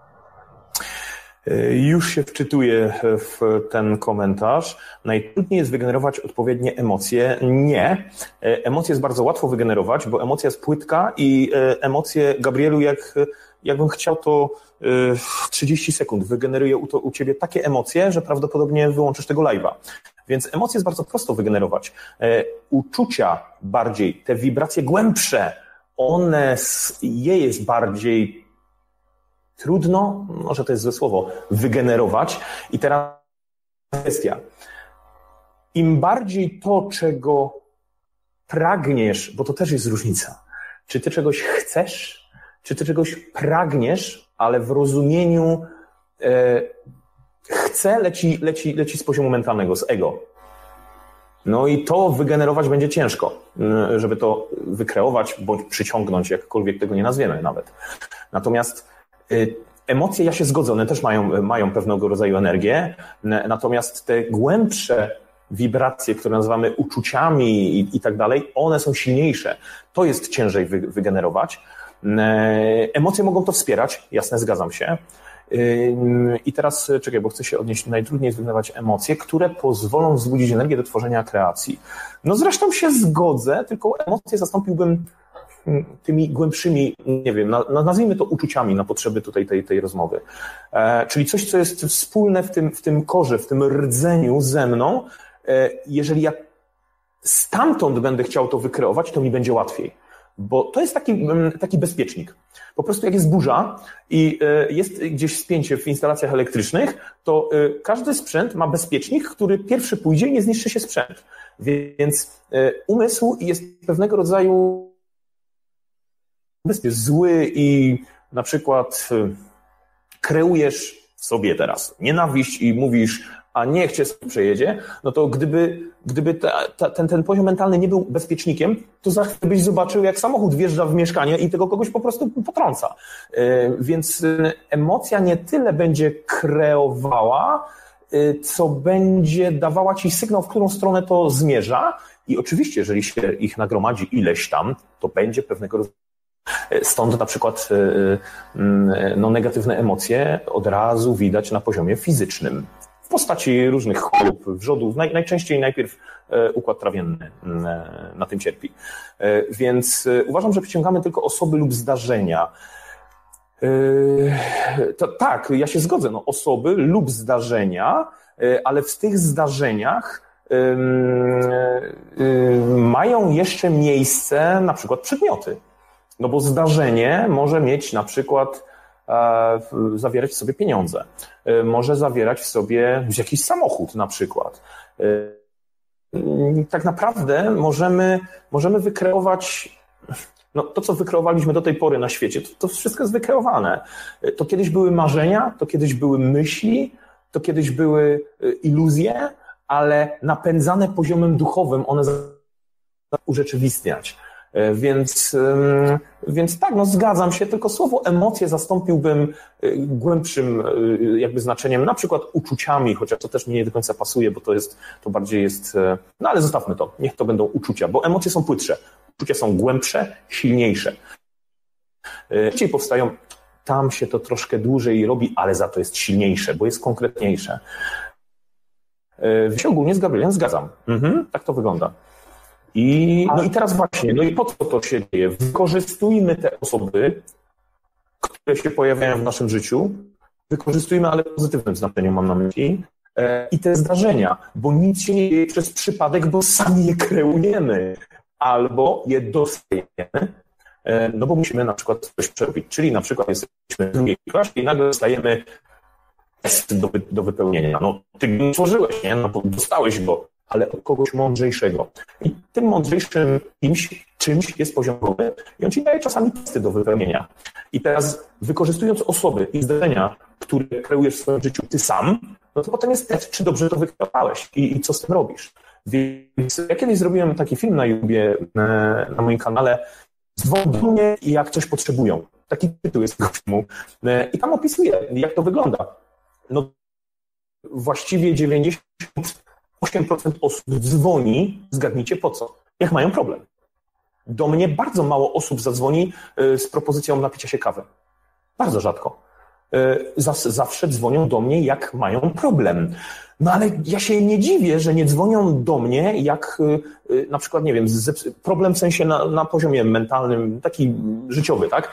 Już się wczytuję w ten komentarz. Najtrudniej jest wygenerować odpowiednie emocje. Nie. Emocje jest bardzo łatwo wygenerować, bo emocja jest płytka i emocje, Gabrielu, jak, jakbym chciał, to w trzydzieści sekund wygeneruję u, to, u ciebie takie emocje, że prawdopodobnie wyłączysz tego live'a. Więc emocje jest bardzo prosto wygenerować. Uczucia bardziej, te wibracje głębsze, one, je jest bardziej trudno, może to jest złe słowo, wygenerować. I teraz kwestia. Im bardziej to, czego pragniesz, bo to też jest różnica. Czy ty czegoś chcesz, czy ty czegoś pragniesz, ale w rozumieniu e, chcę leci, leci, leci z poziomu mentalnego, z ego. No i to wygenerować będzie ciężko, żeby to wykreować bądź przyciągnąć, jakkolwiek tego nie nazwiemy nawet. Natomiast emocje, ja się zgodzę, one też mają, mają pewnego rodzaju energię, natomiast te głębsze wibracje, które nazywamy uczuciami i, i tak dalej, one są silniejsze. To jest ciężej wy, wygenerować. Emocje mogą to wspierać, jasne, zgadzam się. I teraz, czekaj, bo chcę się odnieść, najtrudniej jest wygenerować emocje, które pozwolą wzbudzić energię do tworzenia kreacji. No zresztą się zgodzę, tylko emocje zastąpiłbym tymi głębszymi, nie wiem, nazwijmy to uczuciami na potrzeby tutaj tej, tej rozmowy. E, czyli coś, co jest wspólne w tym, w tym korze, w tym rdzeniu ze mną. E, jeżeli ja stamtąd będę chciał to wykreować, to mi będzie łatwiej. Bo to jest taki, taki bezpiecznik. Po prostu jak jest burza i jest gdzieś spięcie w instalacjach elektrycznych, to każdy sprzęt ma bezpiecznik, który pierwszy pójdzie i nie zniszczy się sprzęt. Więc umysł jest pewnego rodzaju zły i na przykład kreujesz w sobie teraz nienawiść i mówisz, a niech cię przejedzie, no to gdyby, gdyby ta, ta, ten, ten poziom mentalny nie był bezpiecznikiem, to za chwilę byś zobaczył, jak samochód wjeżdża w mieszkanie i tego kogoś po prostu potrąca. Więc emocja nie tyle będzie kreowała, co będzie dawała ci sygnał, w którą stronę to zmierza. I oczywiście, jeżeli się ich nagromadzi ileś tam, to będzie pewnego rodzaju. Stąd na przykład no, negatywne emocje od razu widać na poziomie fizycznym. W postaci różnych chorób, wrzodów, naj, najczęściej najpierw układ trawienny na tym cierpi. Więc uważam, że przyciągamy tylko osoby lub zdarzenia. To, tak, ja się zgodzę, no, osoby lub zdarzenia, ale w tych zdarzeniach mają jeszcze miejsce na przykład przedmioty. No bo zdarzenie może mieć na przykład zawierać w sobie pieniądze, może zawierać w sobie jakiś samochód na przykład. Tak naprawdę możemy, możemy wykreować, no to co wykreowaliśmy do tej pory na świecie, to, to wszystko jest wykreowane. To kiedyś były marzenia, to kiedyś były myśli, to kiedyś były iluzje, ale napędzane poziomem duchowym one zaczynają urzeczywistniać. Więc, więc tak, no zgadzam się, tylko słowo emocje zastąpiłbym głębszym jakby znaczeniem, na przykład uczuciami, chociaż to też mi nie do końca pasuje, bo to jest, to bardziej jest, no ale zostawmy to, niech to będą uczucia, bo emocje są płytsze, uczucia są głębsze, silniejsze. Szybciej powstają, tam się to troszkę dłużej robi, ale za to jest silniejsze, bo jest konkretniejsze. Ja się ogólnie z Gabrielem zgadzam, mhm, tak to wygląda. I, no i teraz właśnie, no i po co to się dzieje? Wykorzystujmy te osoby, które się pojawiają w naszym życiu, wykorzystujmy, ale w pozytywnym znaczeniu mam na myśli, e, i te zdarzenia, bo nic się nie dzieje przez przypadek, bo sami je kreujemy, albo je dostajemy, e, no bo musimy na przykład coś przerobić, czyli na przykład jesteśmy w drugiej klasie i nagle dostajemy test do, do wypełnienia. No ty go nie tworzyłeś, nie? No bo dostałeś go, ale od kogoś mądrzejszego. I tym mądrzejszym kimś, czymś jest poziomowy i on ci daje czasami testy do wypełnienia. I teraz wykorzystując osoby i zdarzenia, które kreujesz w swoim życiu ty sam, no to potem jest test, czy dobrze to wykreowałeś i, i co z tym robisz. Więc ja kiedyś zrobiłem taki film na YouTubie, na moim kanale, Dzwoń do mnie i jak coś potrzebują. Taki tytuł jest tego filmu. I tam opisuję, jak to wygląda. No właściwie dziewięćdziesiąt osiem procent osób dzwoni, zgadnijcie po co, jak mają problem. Do mnie bardzo mało osób zadzwoni z propozycją napicia się kawy. Bardzo rzadko. Zawsze dzwonią do mnie, jak mają problem. No ale ja się nie dziwię, że nie dzwonią do mnie, jak na przykład, nie wiem, problem w sensie na, na poziomie mentalnym, taki życiowy, tak?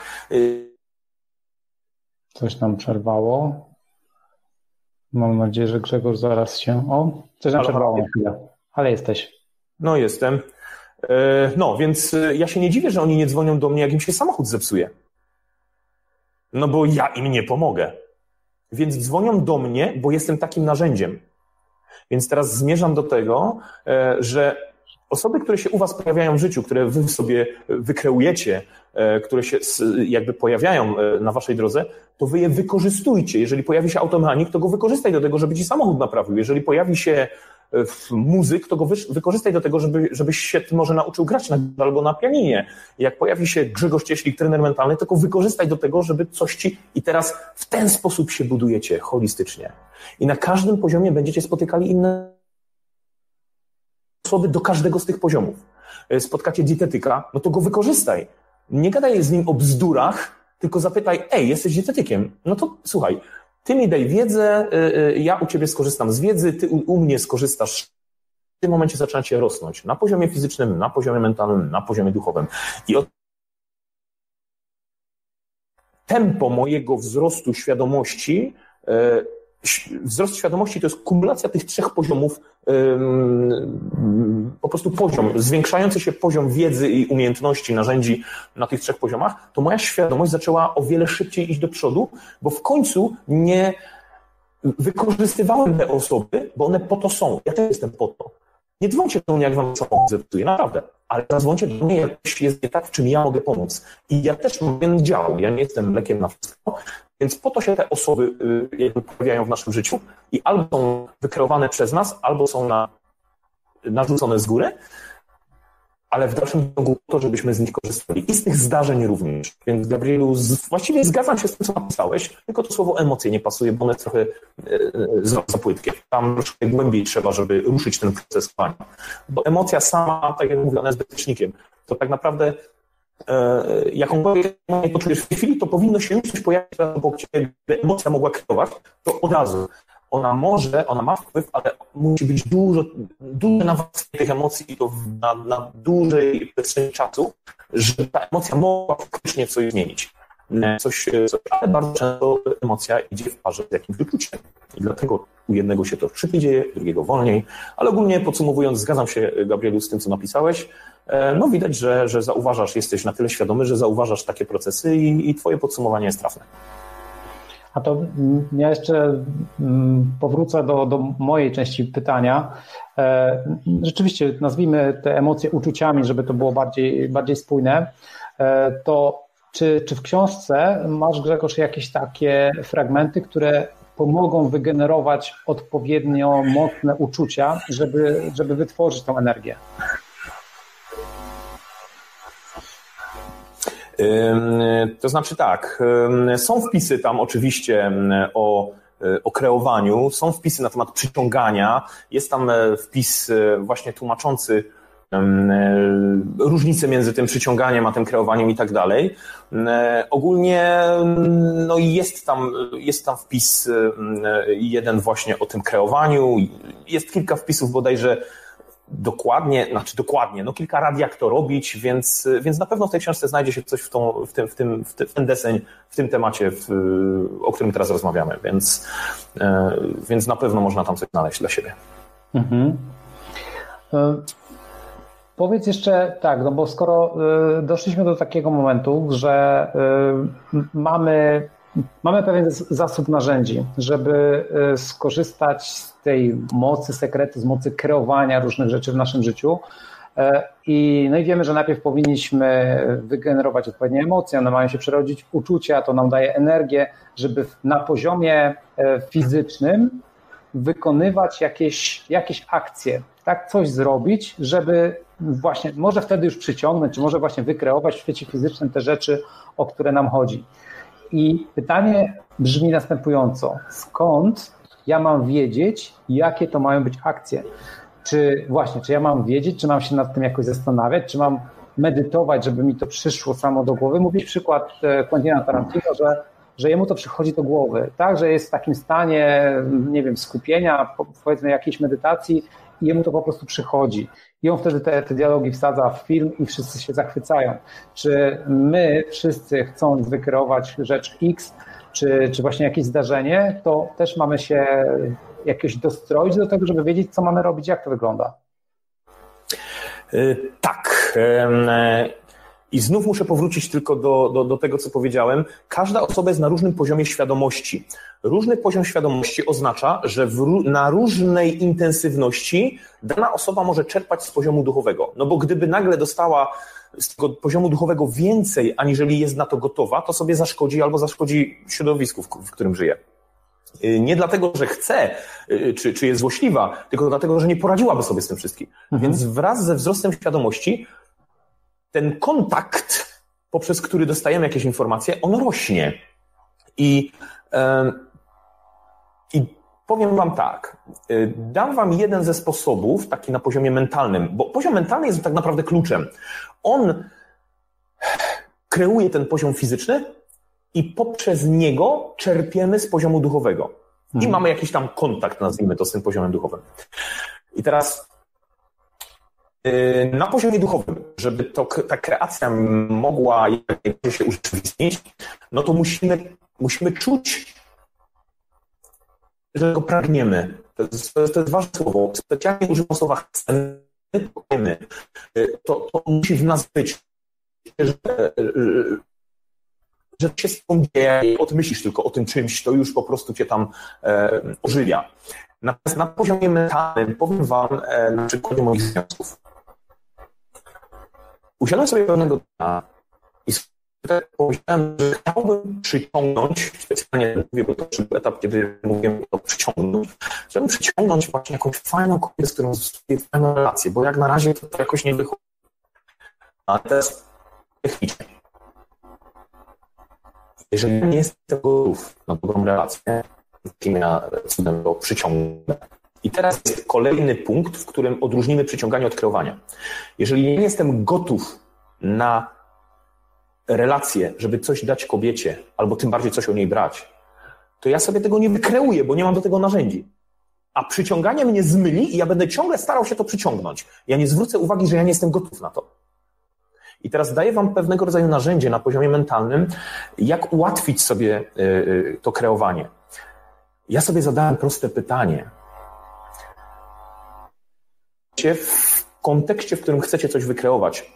Coś nam przerwało. Mam nadzieję, że Grzegorz zaraz się... O, coś nam przerwało na chwilę, ale jesteś. No jestem. No, więc ja się nie dziwię, że oni nie dzwonią do mnie, jak im się samochód zepsuje. No bo ja im nie pomogę. Więc dzwonią do mnie, bo jestem takim narzędziem. Więc teraz zmierzam do tego, że osoby, które się u was pojawiają w życiu, które wy sobie wykreujecie, które się jakby pojawiają na waszej drodze, to wy je wykorzystujcie. Jeżeli pojawi się automechanik, to go wykorzystaj do tego, żeby ci samochód naprawił. Jeżeli pojawi się muzyk, to go wykorzystaj do tego, żeby, żebyś się może nauczył grać na albo na pianinie. Jak pojawi się Grzegorz Cieślik, trener mentalny, to go wykorzystaj do tego, żeby coś ci... I teraz w ten sposób się budujecie holistycznie. I na każdym poziomie będziecie spotykali inne osoby do każdego z tych poziomów. Spotkacie dietetyka, no to go wykorzystaj. Nie gadaj z nim o bzdurach, tylko zapytaj, ej, jesteś dietetykiem. No to słuchaj, ty mi daj wiedzę, ja u ciebie skorzystam z wiedzy, ty u mnie skorzystasz. W tym momencie zaczynacie rosnąć na poziomie fizycznym, na poziomie mentalnym, na poziomie duchowym. I od tempo mojego wzrostu świadomości, wzrost świadomości to jest kumulacja tych trzech poziomów, po prostu poziom, zwiększający się poziom wiedzy i umiejętności, narzędzi na tych trzech poziomach, to moja świadomość zaczęła o wiele szybciej iść do przodu, bo w końcu nie wykorzystywałem te osoby, bo one po to są. Ja też jestem po to. Nie dzwońcie do mnie, jak wam samochód zepsuje, naprawdę, ale zadzwońcie do mnie, jak coś jest nie tak, w czym ja mogę pomóc. I ja też mam jeden dział, ja nie jestem lekiem na wszystko, więc po to się te osoby jakby pojawiają w naszym życiu i albo są wykreowane przez nas, albo są na, narzucone z góry, ale w dalszym ciągu to, żebyśmy z nich korzystali. I z tych zdarzeń również. Więc Gabrielu, z, właściwie zgadzam się z tym, co napisałeś, tylko to słowo emocje nie pasuje, bo one jest trochę e, za, za płytkie. Tam troszkę głębiej trzeba, żeby ruszyć ten proces chwania. Bo emocja sama, tak jak mówię, ona jest bezpiecznikiem. To tak naprawdę e, jakąkolwiek emocję poczujesz w tej chwili, to powinno się już coś pojawić, bo ciebie emocja mogła kierować, to od razu. Ona może, ona ma wpływ, ale musi być dużo, duże nawarstwienie tych emocji i to na, na dłużej przestrzeni czasu, żeby ta emocja mogła faktycznie coś zmienić. Coś, coś, ale bardzo często emocja idzie w parze z jakimś wyczuciem. I dlatego u jednego się to szybciej dzieje, u drugiego wolniej. Ale ogólnie podsumowując, zgadzam się, Gabrielu, z tym, co napisałeś. No widać, że, że zauważasz, jesteś na tyle świadomy, że zauważasz takie procesy i, i twoje podsumowanie jest trafne. A to ja jeszcze powrócę do, do mojej części pytania. Rzeczywiście nazwijmy te emocje uczuciami, żeby to było bardziej, bardziej spójne. To czy, czy w książce masz, Grzegorz, jakieś takie fragmenty, które pomogą wygenerować odpowiednio mocne uczucia, żeby, żeby wytworzyć tą energię? To znaczy tak, są wpisy tam oczywiście o, o kreowaniu, są wpisy na temat przyciągania, jest tam wpis właśnie tłumaczący różnice między tym przyciąganiem a tym kreowaniem i tak dalej. Ogólnie no jest tam, jest tam wpis jeden właśnie o tym kreowaniu, jest kilka wpisów bodajże dokładnie, znaczy dokładnie, no kilka rad jak to robić, więc, więc na pewno w tej książce znajdzie się coś w, tą, w, tym, w, tym, w ten deseń, w tym temacie, w, o którym teraz rozmawiamy, więc, więc na pewno można tam coś znaleźć dla siebie. Mhm. Powiedz jeszcze tak, no bo skoro doszliśmy do takiego momentu, że mamy, mamy pewien zasób narzędzi, żeby skorzystać z tej mocy sekretu, z mocy kreowania różnych rzeczy w naszym życiu. I, no i wiemy, że najpierw powinniśmy wygenerować odpowiednie emocje, one mają się przerodzić w uczucia, to nam daje energię, żeby na poziomie fizycznym wykonywać jakieś, jakieś akcje, tak, coś zrobić, żeby właśnie, może wtedy już przyciągnąć, czy może właśnie wykreować w świecie fizycznym te rzeczy, o które nam chodzi. I pytanie brzmi następująco, skąd ja mam wiedzieć, jakie to mają być akcje? Czy właśnie, czy ja mam wiedzieć, czy mam się nad tym jakoś zastanawiać, czy mam medytować, żeby mi to przyszło samo do głowy. Mówisz przykład Quentina Tarantino, że, że jemu to przychodzi do głowy, tak, że jest w takim stanie, nie wiem, skupienia, powiedzmy jakiejś medytacji i jemu to po prostu przychodzi. I on wtedy te, te dialogi wsadza w film i wszyscy się zachwycają. Czy my wszyscy chcąc wykreować rzecz X, czy, czy właśnie jakieś zdarzenie, to też mamy się jakoś dostroić do tego, żeby wiedzieć, co mamy robić, jak to wygląda? Yy, tak. Yy, I znów muszę powrócić tylko do, do, do tego, co powiedziałem. Każda osoba jest na różnym poziomie świadomości. Różny poziom świadomości oznacza, że w, na różnej intensywności dana osoba może czerpać z poziomu duchowego. No bo gdyby nagle dostała z tego poziomu duchowego więcej, aniżeli jest na to gotowa, to sobie zaszkodzi albo zaszkodzi środowisku, w, w którym żyje. Nie dlatego, że chce, czy, czy jest złośliwa, tylko dlatego, że nie poradziłaby sobie z tym wszystkim. Mhm. Więc wraz ze wzrostem świadomości ten kontakt, poprzez który dostajemy jakieś informacje, on rośnie. I, yy, i powiem wam tak, yy, dam wam jeden ze sposobów, taki na poziomie mentalnym, bo poziom mentalny jest tak naprawdę kluczem. On kreuje ten poziom fizyczny i poprzez niego czerpiemy z poziomu duchowego. I mhm. mamy jakiś tam kontakt, nazwijmy to, z tym poziomem duchowym. I teraz na poziomie duchowym, żeby to, ta kreacja mogła się urzeczywistnić, no to musimy, musimy czuć, że go pragniemy. To jest, to jest ważne słowo. Specjalnie używam słowa chcemy, to, to musi w nas być, że, że to się z tobą dzieje, odmyślisz tylko o tym czymś, to już po prostu cię tam e, ożywia. Natomiast na poziomie mentalnym powiem wam e, na przykładzie moich związków. Usiadłem sobie pewnego dnia i powiedziałem, że chciałbym przyciągnąć, specjalnie mówię, bo to był etap, kiedy mówiłem to przyciągnąć, chciałbym przyciągnąć właśnie jakąś fajną kobietę, z którą jest fajną relację, bo jak na razie to, to jakoś nie wychodzi. A teraz technicznie. Jeżeli nie jestem gotów na dobrą relację, to ja cudem go przyciągnę. I teraz jest kolejny punkt, w którym odróżnimy przyciąganie od kreowania. Jeżeli nie jestem gotów na relację, żeby coś dać kobiecie, albo tym bardziej coś o niej brać, to ja sobie tego nie wykreuję, bo nie mam do tego narzędzi. A przyciąganie mnie zmyli i ja będę ciągle starał się to przyciągnąć. Ja nie zwrócę uwagi, że ja nie jestem gotów na to. I teraz daję wam pewnego rodzaju narzędzie na poziomie mentalnym, jak ułatwić sobie to kreowanie. Ja sobie zadałem proste pytanie. W kontekście, w którym chcecie coś wykreować.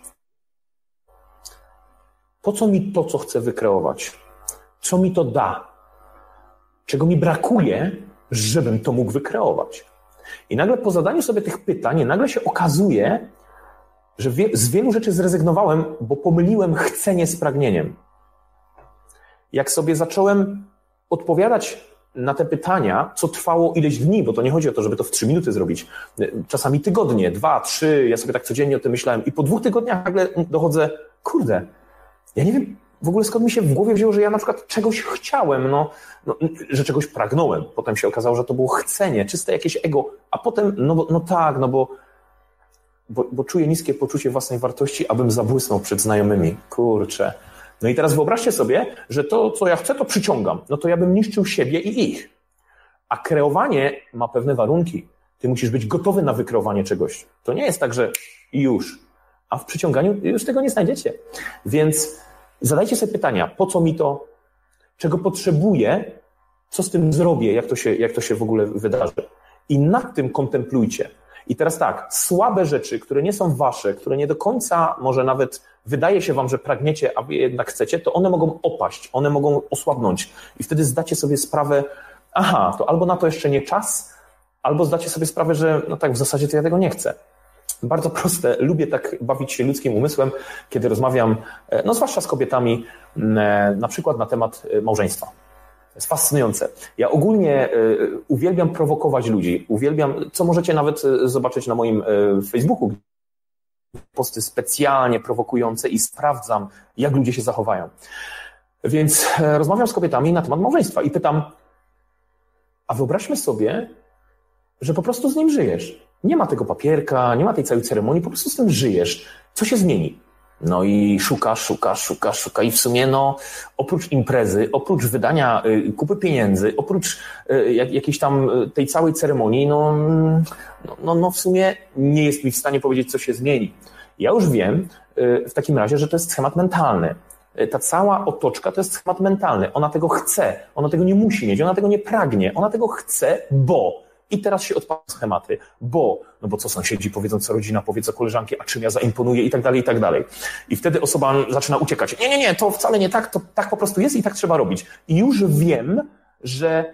Po co mi to, co chcę wykreować? Co mi to da? Czego mi brakuje, żebym to mógł wykreować? I nagle po zadaniu sobie tych pytań, nagle się okazuje, że wie, z wielu rzeczy zrezygnowałem, bo pomyliłem chcenie z pragnieniem. Jak sobie zacząłem odpowiadać na te pytania, co trwało ileś dni, bo to nie chodzi o to, żeby to w trzy minuty zrobić. Czasami tygodnie, dwa, trzy, ja sobie tak codziennie o tym myślałem i po dwóch tygodniach nagle dochodzę, kurde, ja nie wiem w ogóle skąd mi się w głowie wzięło, że ja na przykład czegoś chciałem, no, no, że czegoś pragnąłem. Potem się okazało, że to było chcenie, czyste jakieś ego, a potem, no, no tak, no bo, bo, bo czuję niskie poczucie własnej wartości, abym zabłysnął przed znajomymi. Kurczę. No i teraz wyobraźcie sobie, że to, co ja chcę, to przyciągam. No to ja bym niszczył siebie i ich. A kreowanie ma pewne warunki. Ty musisz być gotowy na wykreowanie czegoś. To nie jest tak, że już. A w przyciąganiu już tego nie znajdziecie. Więc zadajcie sobie pytania, po co mi to, czego potrzebuję, co z tym zrobię, jak to się, jak to się w ogóle wydarzy. I nad tym kontemplujcie. I teraz tak, słabe rzeczy, które nie są wasze, które nie do końca może nawet wydaje się wam, że pragniecie, a wy jednak chcecie, to one mogą opaść, one mogą osłabnąć. I wtedy zdacie sobie sprawę, aha, to albo na to jeszcze nie czas, albo zdacie sobie sprawę, że no tak, w zasadzie to ja tego nie chcę. Bardzo proste, lubię tak bawić się ludzkim umysłem, kiedy rozmawiam, no zwłaszcza z kobietami, na przykład na temat małżeństwa. To jest fascynujące. Ja ogólnie uwielbiam prowokować ludzi, uwielbiam, co możecie nawet zobaczyć na moim Facebooku, posty specjalnie prowokujące i sprawdzam, jak ludzie się zachowają. Więc rozmawiam z kobietami na temat małżeństwa i pytam, a wyobraźmy sobie, że po prostu z nim żyjesz. Nie ma tego papierka, nie ma tej całej ceremonii, po prostu z tym żyjesz. Co się zmieni? No i szuka, szuka, szuka, szuka i w sumie no oprócz imprezy, oprócz wydania y, kupy pieniędzy, oprócz y, jak, jakiejś tam y, tej całej ceremonii, no, no, no w sumie nie jest mi w stanie powiedzieć, co się zmieni. Ja już wiem y, w takim razie, że to jest schemat mentalny. Y, ta cała otoczka to jest schemat mentalny. Ona tego chce, ona tego nie musi mieć, ona tego nie pragnie, ona tego chce, bo... I teraz się odpalają schematy, bo, no bo co sąsiedzi powiedzą, co rodzina powie, co koleżanki, a czym ja zaimponuję i tak dalej, i tak dalej. I wtedy osoba zaczyna uciekać. Nie, nie, nie, to wcale nie tak, to tak po prostu jest i tak trzeba robić. I już wiem, że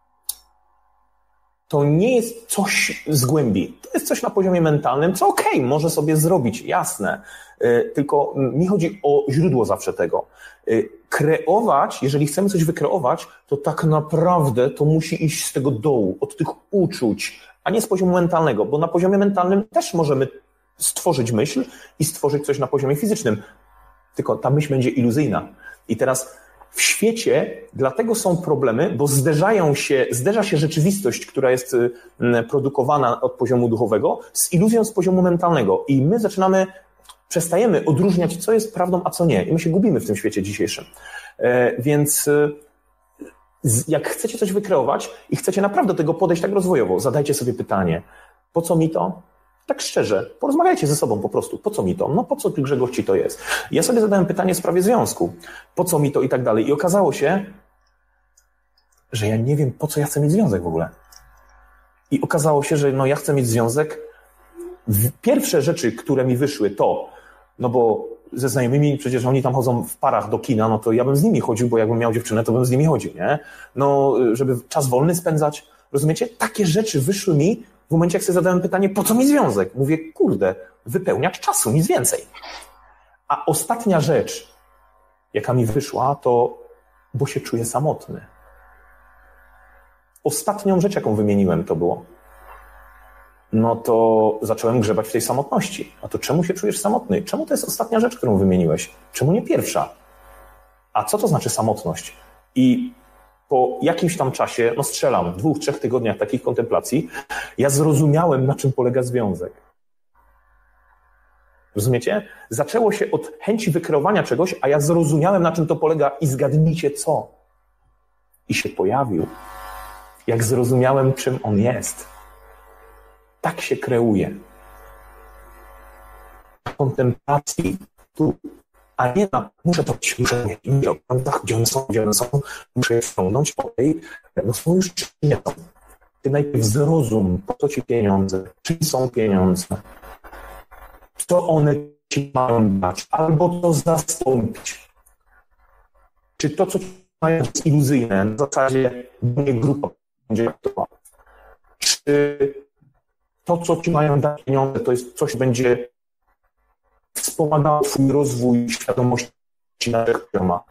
to nie jest coś z głębi. To jest coś na poziomie mentalnym, co okej, okay, może sobie zrobić, jasne. Tylko mi chodzi o źródło zawsze tego. Kreować, jeżeli chcemy coś wykreować, to tak naprawdę to musi iść z tego dołu, od tych uczuć, a nie z poziomu mentalnego, bo na poziomie mentalnym też możemy stworzyć myśl i stworzyć coś na poziomie fizycznym. Tylko ta myśl będzie iluzyjna. I teraz w świecie dlatego są problemy, bo zderzają się, zderza się rzeczywistość, która jest produkowana od poziomu duchowego z iluzją z poziomu mentalnego. I my zaczynamy Przestajemy odróżniać, co jest prawdą, a co nie. I my się gubimy w tym świecie dzisiejszym. Więc jak chcecie coś wykreować i chcecie naprawdę do tego podejść tak rozwojowo, zadajcie sobie pytanie, po co mi to? Tak szczerze, porozmawiajcie ze sobą po prostu. Po co mi to? No po co, Grzegorz, ci to jest? Ja sobie zadałem pytanie w sprawie związku. Po co mi to i tak dalej. I okazało się, że ja nie wiem, po co ja chcę mieć związek w ogóle. I okazało się, że no ja chcę mieć związek. Pierwsze rzeczy, które mi wyszły, to, no bo ze znajomymi, przecież oni tam chodzą w parach do kina, no to ja bym z nimi chodził, bo jakbym miał dziewczynę, to bym z nimi chodził, nie? No, żeby czas wolny spędzać, rozumiecie? Takie rzeczy wyszły mi w momencie, jak sobie zadałem pytanie, po co mi związek? Mówię, kurde, wypełniacz czasu, nic więcej. A ostatnia rzecz, jaka mi wyszła, to bo się czuję samotny. Ostatnią rzecz, jaką wymieniłem, to było no to zacząłem grzebać w tej samotności. A to czemu się czujesz samotny? Czemu to jest ostatnia rzecz, którą wymieniłeś? Czemu nie pierwsza? A co to znaczy samotność? I po jakimś tam czasie, no strzelam, dwóch, trzech tygodniach takich kontemplacji, ja zrozumiałem, na czym polega związek. Rozumiecie? Zaczęło się od chęci wykreowania czegoś, a ja zrozumiałem, na czym to polega i zgadnijcie co. I się pojawił. Jak zrozumiałem, czym on jest. Tak się kreuje. Kontemplacji tu, a nie na muszę to być, muszę mieć, gdzie one są, gdzie one są, muszę je wciągnąć, okej, no są już czy nie są. Ty najpierw zrozum, po co ci pieniądze, czym są pieniądze, co one ci mają dać, albo to zastąpić. Czy to, co ci mają, jest iluzyjne, na zasadzie nie grupa będzie to. Czy to, co ci mają dać pieniądze, to jest coś, co będzie wspomagało twój rozwój świadomości na poziomach.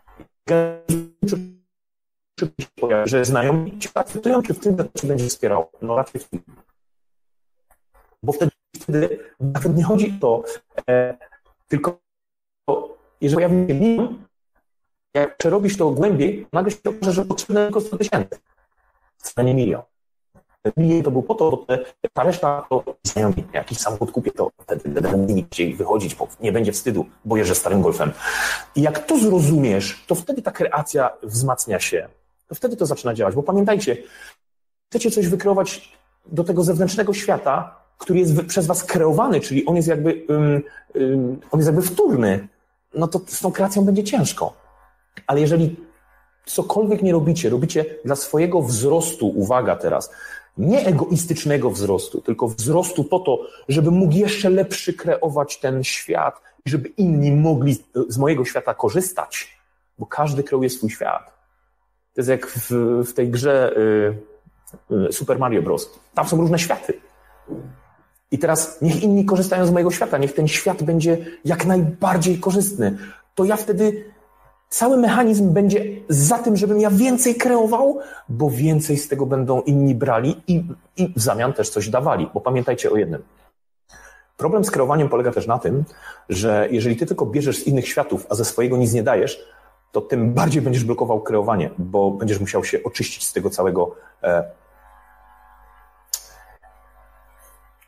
Że znajomi ci akceptują, czy w tym ci będzie wspierało? No raczej w tym. Bo wtedy, wtedy nawet nie chodzi o to, e, tylko jeżeli pojawi się milion, jak przerobisz to głębiej, nagle się okaże, że potrzebne tylko sto tysięcy. Wcale nie milion. Milion to był po to, bo te, ta reszta to znajomi. Jakiś samochód kupię, to wtedy będę nigdzie wychodzić, bo nie będzie wstydu, bo jeżdżę starym golfem. I jak to zrozumiesz, to wtedy ta kreacja wzmacnia się. To wtedy to zaczyna działać, bo pamiętajcie, chcecie coś wykreować do tego zewnętrznego świata, który jest przez was kreowany, czyli on jest jakby, um, um, on jest jakby wtórny, no to z tą kreacją będzie ciężko. Ale jeżeli cokolwiek nie robicie, robicie dla swojego wzrostu, uwaga teraz, nie egoistycznego wzrostu, tylko wzrostu po to, żeby mógł jeszcze lepszy kreować ten świat i żeby inni mogli z mojego świata korzystać, bo każdy kreuje swój świat. To jest jak w, w tej grze y, y, Super Mario Bros. Tam są różne światy. I teraz niech inni korzystają z mojego świata, niech ten świat będzie jak najbardziej korzystny. To ja wtedy, cały mechanizm będzie za tym, żebym ja więcej kreował, bo więcej z tego będą inni brali i, i w zamian też coś dawali. Bo pamiętajcie o jednym. Problem z kreowaniem polega też na tym, że jeżeli ty tylko bierzesz z innych światów, a ze swojego nic nie dajesz, to tym bardziej będziesz blokował kreowanie, bo będziesz musiał się oczyścić z tego całego e,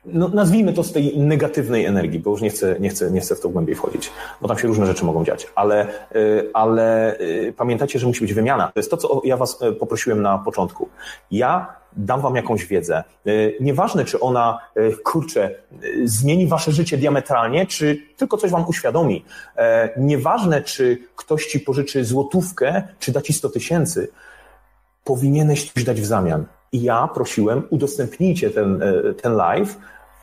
no nazwijmy to z tej negatywnej energii, bo już nie chcę, nie chcę, nie chcę w to głębiej wchodzić, bo tam się różne rzeczy mogą dziać, ale, ale pamiętajcie, że musi być wymiana. To jest to, co ja was poprosiłem na początku. Ja dam wam jakąś wiedzę. Nieważne, czy ona, kurczę, zmieni wasze życie diametralnie, czy tylko coś wam uświadomi. Nieważne, czy ktoś ci pożyczy złotówkę, czy da ci sto tysięcy, powinieneś coś dać w zamian. I ja prosiłem, udostępnijcie ten, ten live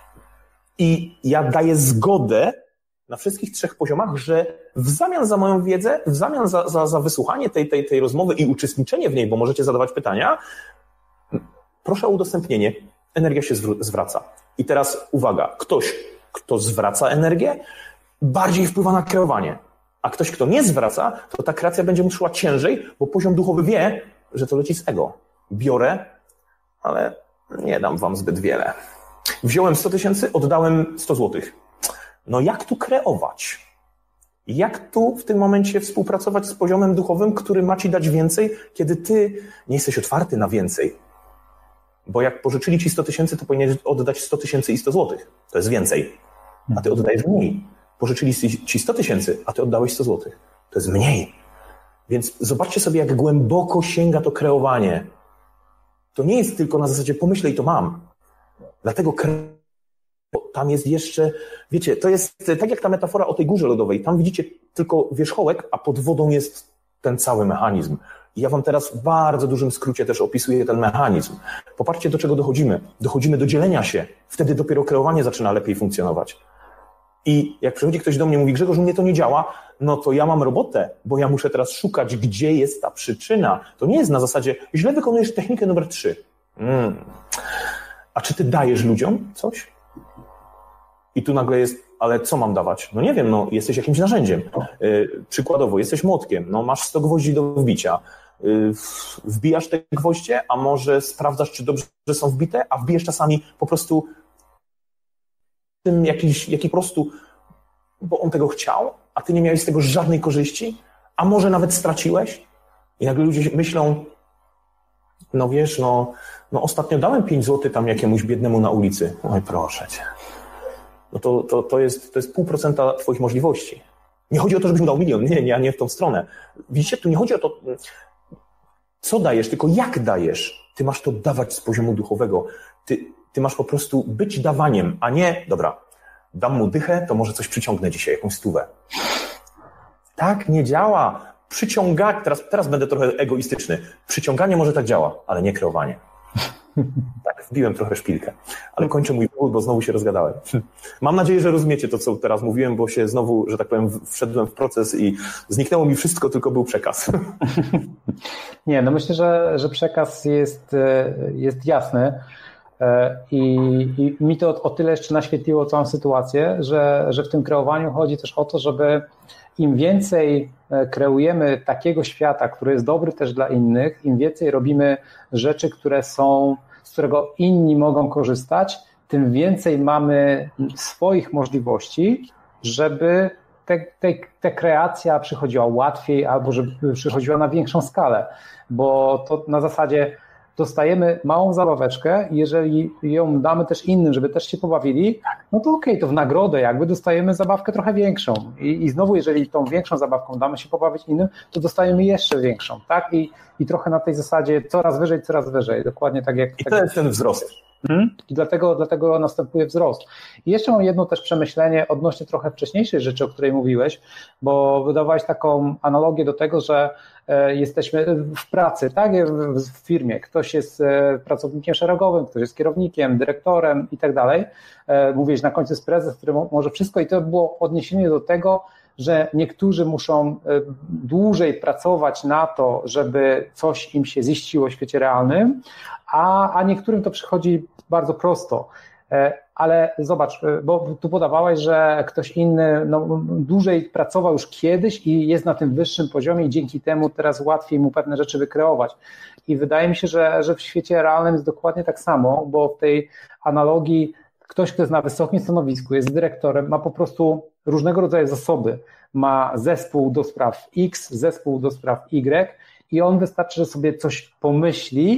i ja daję zgodę na wszystkich trzech poziomach, że w zamian za moją wiedzę, w zamian za, za, za wysłuchanie tej, tej, tej rozmowy i uczestniczenie w niej, bo możecie zadawać pytania, proszę o udostępnienie. Energia się zwraca. I teraz uwaga, ktoś, kto zwraca energię, bardziej wpływa na kreowanie. A ktoś, kto nie zwraca, to ta kreacja będzie mu szła ciężej, bo poziom duchowy wie, że to leci z ego. Biorę, ale nie dam wam zbyt wiele. Wziąłem sto tysięcy, oddałem sto złotych. No jak tu kreować? Jak tu w tym momencie współpracować z poziomem duchowym, który ma ci dać więcej, kiedy ty nie jesteś otwarty na więcej? Bo jak pożyczyli ci sto tysięcy, to powinieneś oddać sto tysięcy i sto złotych. To jest więcej. A ty oddajesz mniej. Pożyczyli ci sto tysięcy, a ty oddałeś sto złotych. To jest mniej. Więc zobaczcie sobie, jak głęboko sięga to kreowanie. To nie jest tylko na zasadzie pomyślę i to mam. Dlatego kre... tam jest jeszcze, wiecie, to jest tak jak ta metafora o tej górze lodowej. Tam widzicie tylko wierzchołek, a pod wodą jest ten cały mechanizm. I ja wam teraz w bardzo dużym skrócie też opisuję ten mechanizm. Popatrzcie, do czego dochodzimy. Dochodzimy do dzielenia się. Wtedy dopiero kreowanie zaczyna lepiej funkcjonować. I jak przychodzi ktoś do mnie i mówi, Grzegorz, u mnie to nie działa, no to ja mam robotę, bo ja muszę teraz szukać, gdzie jest ta przyczyna. To nie jest na zasadzie, źle wykonujesz technikę numer trzy. Mm. A czy ty dajesz ludziom coś? I tu nagle jest, ale co mam dawać? No nie wiem, no jesteś jakimś narzędziem. Yy, przykładowo, jesteś młotkiem, no masz sto gwoździ do wbicia. Yy, wbijasz te gwoździe, a może sprawdzasz, czy dobrze są wbite, a wbijesz czasami po prostu tym jakiś, jaki po prostu, bo on tego chciał, a ty nie miałeś z tego żadnej korzyści, a może nawet straciłeś. I nagle ludzie myślą, no wiesz, no, no ostatnio dałem pięć złotych tam jakiemuś biednemu na ulicy. Oj, proszę cię. No to, to, to, jest, to jest pół procenta twoich możliwości. Nie chodzi o to, żebyś mu dał milion. Nie, nie, nie w tą stronę. Widzicie, tu nie chodzi o to, co dajesz, tylko jak dajesz. Ty masz to dawać z poziomu duchowego. Ty, ty masz po prostu być dawaniem, a nie, dobra, dam mu dychę, to może coś przyciągnę dzisiaj, jakąś stówę. Tak nie działa. Przyciągać, teraz, teraz będę trochę egoistyczny. Przyciąganie może tak działa, ale nie kreowanie. Tak, wbiłem trochę szpilkę, ale kończę mój powód, bo znowu się rozgadałem. Mam nadzieję, że rozumiecie to, co teraz mówiłem, bo się znowu, że tak powiem, wszedłem w proces i zniknęło mi wszystko, tylko był przekaz. Nie, no myślę, że, że przekaz jest, jest jasny i, i mi to o tyle jeszcze naświetliło całą sytuację, że, że w tym kreowaniu chodzi też o to, żeby im więcej kreujemy takiego świata, który jest dobry też dla innych, im więcej robimy rzeczy, które są, z którego inni mogą korzystać, tym więcej mamy swoich możliwości, żeby te, te, te kreacja przychodziła łatwiej albo żeby przychodziła na większą skalę, bo to na zasadzie dostajemy małą zabaweczkę i jeżeli ją damy też innym, żeby też się pobawili, no to okej, okay, to w nagrodę jakby dostajemy zabawkę trochę większą i, i znowu jeżeli tą większą zabawką damy się pobawić innym, to dostajemy jeszcze większą, tak? I, i trochę na tej zasadzie coraz wyżej, coraz wyżej, dokładnie tak jak... I tak to jest ten wzrost. Hmm? I dlatego, dlatego następuje wzrost. I jeszcze mam jedno też przemyślenie odnośnie trochę wcześniejszej rzeczy, o której mówiłeś, bo wydawałeś taką analogię do tego, że jesteśmy w pracy, tak, w firmie. Ktoś jest pracownikiem szeregowym, ktoś jest kierownikiem, dyrektorem i tak dalej. Mówiłeś, na końcu jest prezes, który może wszystko i to było odniesienie do tego, że niektórzy muszą dłużej pracować na to, żeby coś im się ziściło w świecie realnym, a, a niektórym to przychodzi bardzo prosto. Ale zobacz, bo tu podawałeś, że ktoś inny no, dłużej pracował już kiedyś i jest na tym wyższym poziomie i dzięki temu teraz łatwiej mu pewne rzeczy wykreować. I wydaje mi się, że, że w świecie realnym jest dokładnie tak samo, bo w tej analogii ktoś, kto jest na wysokim stanowisku, jest dyrektorem, ma po prostu różnego rodzaju zasoby. Ma zespół do spraw X, zespół do spraw Y i on wystarczy, że sobie coś pomyśli,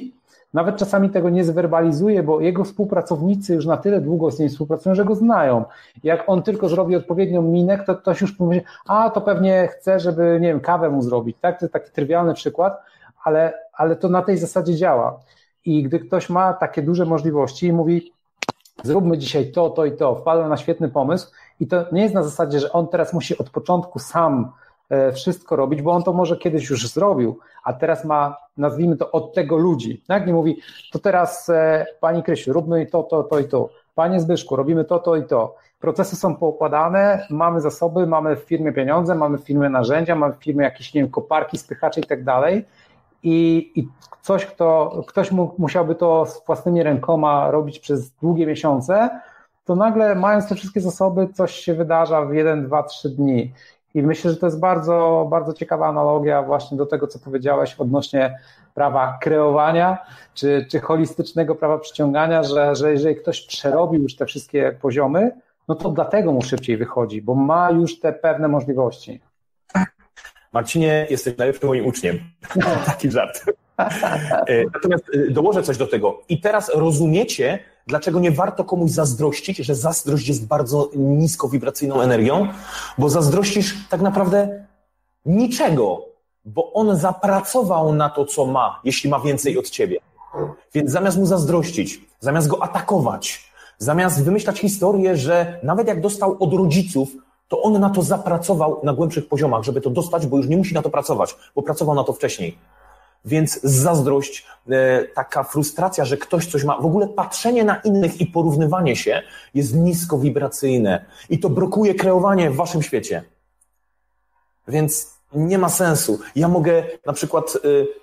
nawet czasami tego nie zwerbalizuje, bo jego współpracownicy już na tyle długo z nim współpracują, że go znają. Jak on tylko zrobi odpowiednią minę, to ktoś już mówi, a to pewnie chce, żeby, nie wiem, kawę mu zrobić, tak? To jest taki trywialny przykład, ale, ale to na tej zasadzie działa. I gdy ktoś ma takie duże możliwości i mówi, zróbmy dzisiaj to, to i to, wpadłem na świetny pomysł i to nie jest na zasadzie, że on teraz musi od początku sam wszystko robić, bo on to może kiedyś już zrobił, a teraz ma, nazwijmy to, od tego ludzi, tak? Nie mówi, to teraz e, Pani Krysiu, róbmy to, to, to i to, Panie Zbyszku, robimy to, to i to. Procesy są poukładane, mamy zasoby, mamy w firmie pieniądze, mamy w firmie narzędzia, mamy w firmie jakieś, nie wiem, koparki, spychacze i tak dalej i, i coś, kto, ktoś mu, musiałby to z własnymi rękoma robić przez długie miesiące, to nagle mając te wszystkie zasoby, coś się wydarza w jeden, dwa, trzy dni. I myślę, że to jest bardzo, bardzo ciekawa analogia właśnie do tego, co powiedziałeś odnośnie prawa kreowania, czy, czy holistycznego prawa przyciągania, że, że jeżeli ktoś przerobił już te wszystkie poziomy, no to dlatego mu szybciej wychodzi, bo ma już te pewne możliwości. Marcinie, jesteś najlepszym moim uczniem. Taki żart. Natomiast dołożę coś do tego. I teraz rozumiecie, dlaczego nie warto komuś zazdrościć, że zazdrość jest bardzo niskowibracyjną energią, bo zazdrościsz tak naprawdę niczego, bo on zapracował na to, co ma, jeśli ma więcej od ciebie. Więc zamiast mu zazdrościć, zamiast go atakować, zamiast wymyślać historię, że nawet jak dostał od rodziców, to on na to zapracował na głębszych poziomach, żeby to dostać, bo już nie musi na to pracować, bo pracował na to wcześniej. Więc zazdrość, taka frustracja, że ktoś coś ma, w ogóle patrzenie na innych i porównywanie się jest niskowibracyjne i to blokuje kreowanie w waszym świecie. Więc nie ma sensu. Ja mogę na przykład,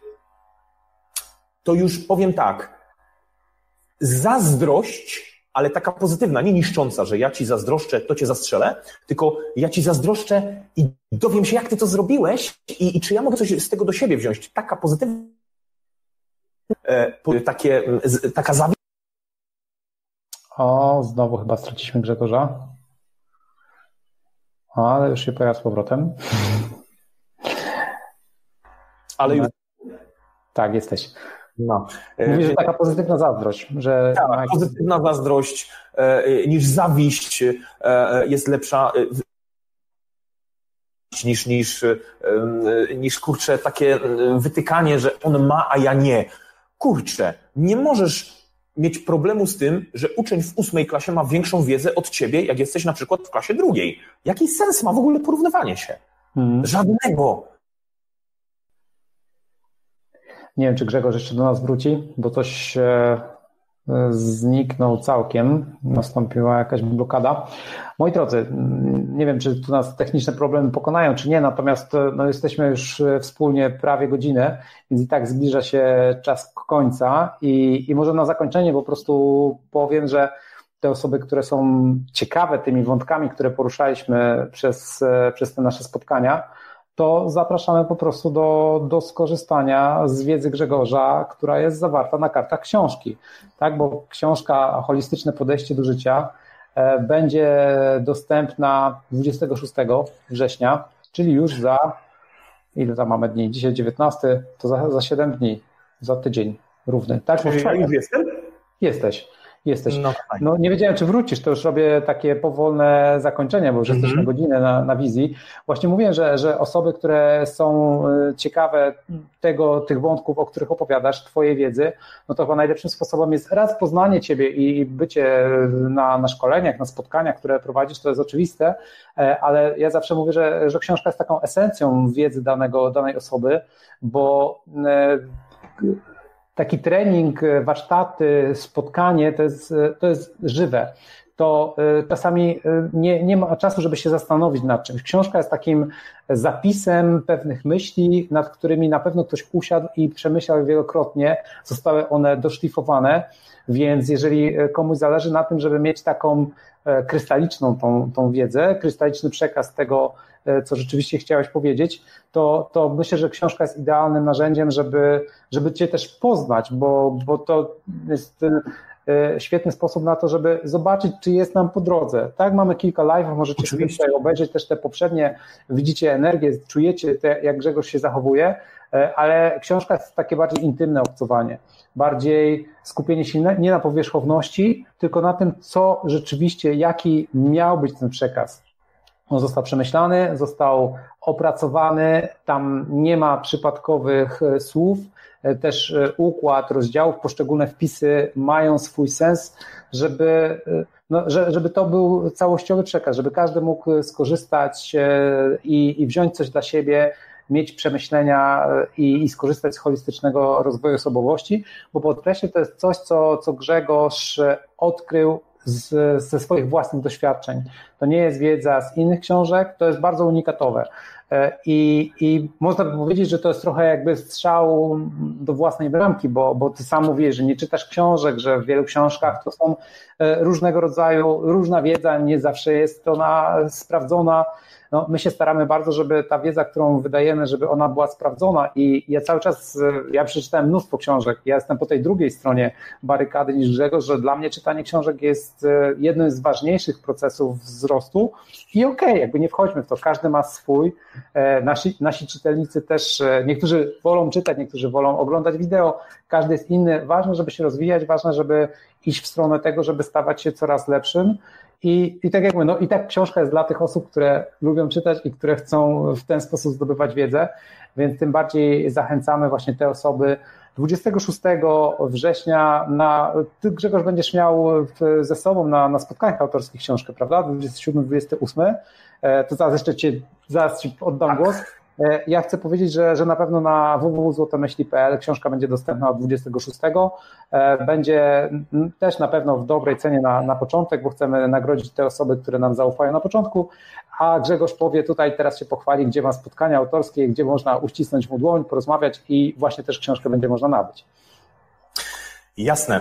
to już powiem tak, zazdrość, ale taka pozytywna, nie niszcząca, że ja ci zazdroszczę, to cię zastrzelę, tylko ja ci zazdroszczę i dowiem się, jak ty to zrobiłeś i, i czy ja mogę coś z tego do siebie wziąć. Taka pozytywna, e, takie, z, taka zawiść. O, znowu chyba straciliśmy Grzegorza. O, ale już się pojawia z powrotem. Ale już... Tak, jesteś. No. Mówisz, że taka pozytywna zazdrość. Że tak, jak... pozytywna zazdrość e, niż zawiść e, jest lepsza e, niż, niż, e, niż kurczę, takie wytykanie, że on ma, a ja nie. Kurczę, nie możesz mieć problemu z tym, że uczeń w ósmej klasie ma większą wiedzę od ciebie, jak jesteś na przykład w klasie drugiej. Jaki sens ma w ogóle porównywanie się? Hmm. Żadnego. Nie wiem, czy Grzegorz jeszcze do nas wróci, bo coś e, zniknął całkiem, nastąpiła jakaś blokada. Moi drodzy, nie wiem, czy tu nas techniczne problemy pokonają, czy nie, natomiast no, jesteśmy już wspólnie prawie godzinę, więc i tak zbliża się czas końca i, i może na zakończenie po prostu powiem, że te osoby, które są ciekawe tymi wątkami, które poruszaliśmy przez, przez te nasze spotkania, to zapraszamy po prostu do, do skorzystania z wiedzy Grzegorza, która jest zawarta na kartach książki, tak, bo książka Holistyczne podejście do życia będzie dostępna dwudziestego szóstego września, czyli już za, ile tam mamy dni? Dzisiaj dziewiętnasty, to za, za siedem dni, za tydzień równy. Tak, czyli ja już jestem? Jesteś. Jesteś. No, no nie wiedziałem, czy wrócisz, to już robię takie powolne zakończenie, bo już mm-hmm. jesteśmy godzinę na, na wizji. Właśnie mówię, że, że osoby, które są ciekawe tego, tych wątków, o których opowiadasz, twojej wiedzy, no to chyba najlepszym sposobem jest raz poznanie ciebie i bycie na, na szkoleniach, na spotkaniach, które prowadzisz, to jest oczywiste, ale ja zawsze mówię, że, że książka jest taką esencją wiedzy danego, danej osoby, bo taki trening, warsztaty, spotkanie to jest, to jest żywe. To czasami nie, nie ma czasu, żeby się zastanowić nad czymś. Książka jest takim zapisem pewnych myśli, nad którymi na pewno ktoś usiadł i przemyślał wielokrotnie. Zostały one doszlifowane, więc jeżeli komuś zależy na tym, żeby mieć taką krystaliczną tą, tą wiedzę, krystaliczny przekaz tego, co rzeczywiście chciałeś powiedzieć, to, to myślę, że książka jest idealnym narzędziem, żeby, żeby cię też poznać, bo, bo to jest świetny sposób na to, żeby zobaczyć, czy jest nam po drodze. Tak, mamy kilka live'ów, możecie sobie tutaj obejrzeć też te poprzednie, widzicie energię, czujecie te, jak Grzegorz się zachowuje, ale książka jest takie bardziej intymne obcowanie, bardziej skupienie się nie na powierzchowności, tylko na tym, co rzeczywiście, jaki miał być ten przekaz. On został przemyślany, został opracowany, tam nie ma przypadkowych słów, też układ rozdziałów, poszczególne wpisy mają swój sens, żeby, no, żeby to był całościowy przekaz, żeby każdy mógł skorzystać i, i wziąć coś dla siebie, mieć przemyślenia i, i skorzystać z holistycznego rozwoju osobowości, bo podkreślę, to jest coś, co, co Grzegorz odkrył z, ze swoich własnych doświadczeń. To nie jest wiedza z innych książek, to jest bardzo unikatowe. I, i można by powiedzieć, że to jest trochę jakby strzał do własnej bramki, bo, bo ty sam mówisz, że nie czytasz książek, że w wielu książkach to są różnego rodzaju, różna wiedza, nie zawsze jest ona sprawdzona. No, my się staramy bardzo, żeby ta wiedza, którą wydajemy, żeby ona była sprawdzona i ja cały czas, ja przeczytałem mnóstwo książek, ja jestem po tej drugiej stronie barykady niż Grzegorz, że dla mnie czytanie książek jest jednym z ważniejszych procesów wzrostu i okej, okay, jakby nie wchodźmy w to, każdy ma swój, nasi, nasi czytelnicy też, niektórzy wolą czytać, niektórzy wolą oglądać wideo, każdy jest inny, ważne, żeby się rozwijać, ważne, żeby iść w stronę tego, żeby stawać się coraz lepszym. I, I tak jak mówię, no i tak książka jest dla tych osób, które lubią czytać i które chcą w ten sposób zdobywać wiedzę, więc tym bardziej zachęcamy właśnie te osoby. dwudziestego szóstego września na, ty Grzegorz będziesz miał ze sobą na, na spotkaniach autorskich książkę, prawda? dwudziestego siódmego dwudziestego ósmego To zaraz jeszcze cię, zaraz ci oddam głos. Ja chcę powiedzieć, że, że na pewno na w w w kropka złotomyśli kropka p l książka będzie dostępna od dwudziestego szóstego. Będzie też na pewno w dobrej cenie na, na początek, bo chcemy nagrodzić te osoby, które nam zaufają na początku, a Grzegorz powie tutaj, teraz się pochwali, gdzie ma spotkania autorskie, gdzie można uścisnąć mu dłoń, porozmawiać i właśnie też książkę będzie można nabyć. Jasne.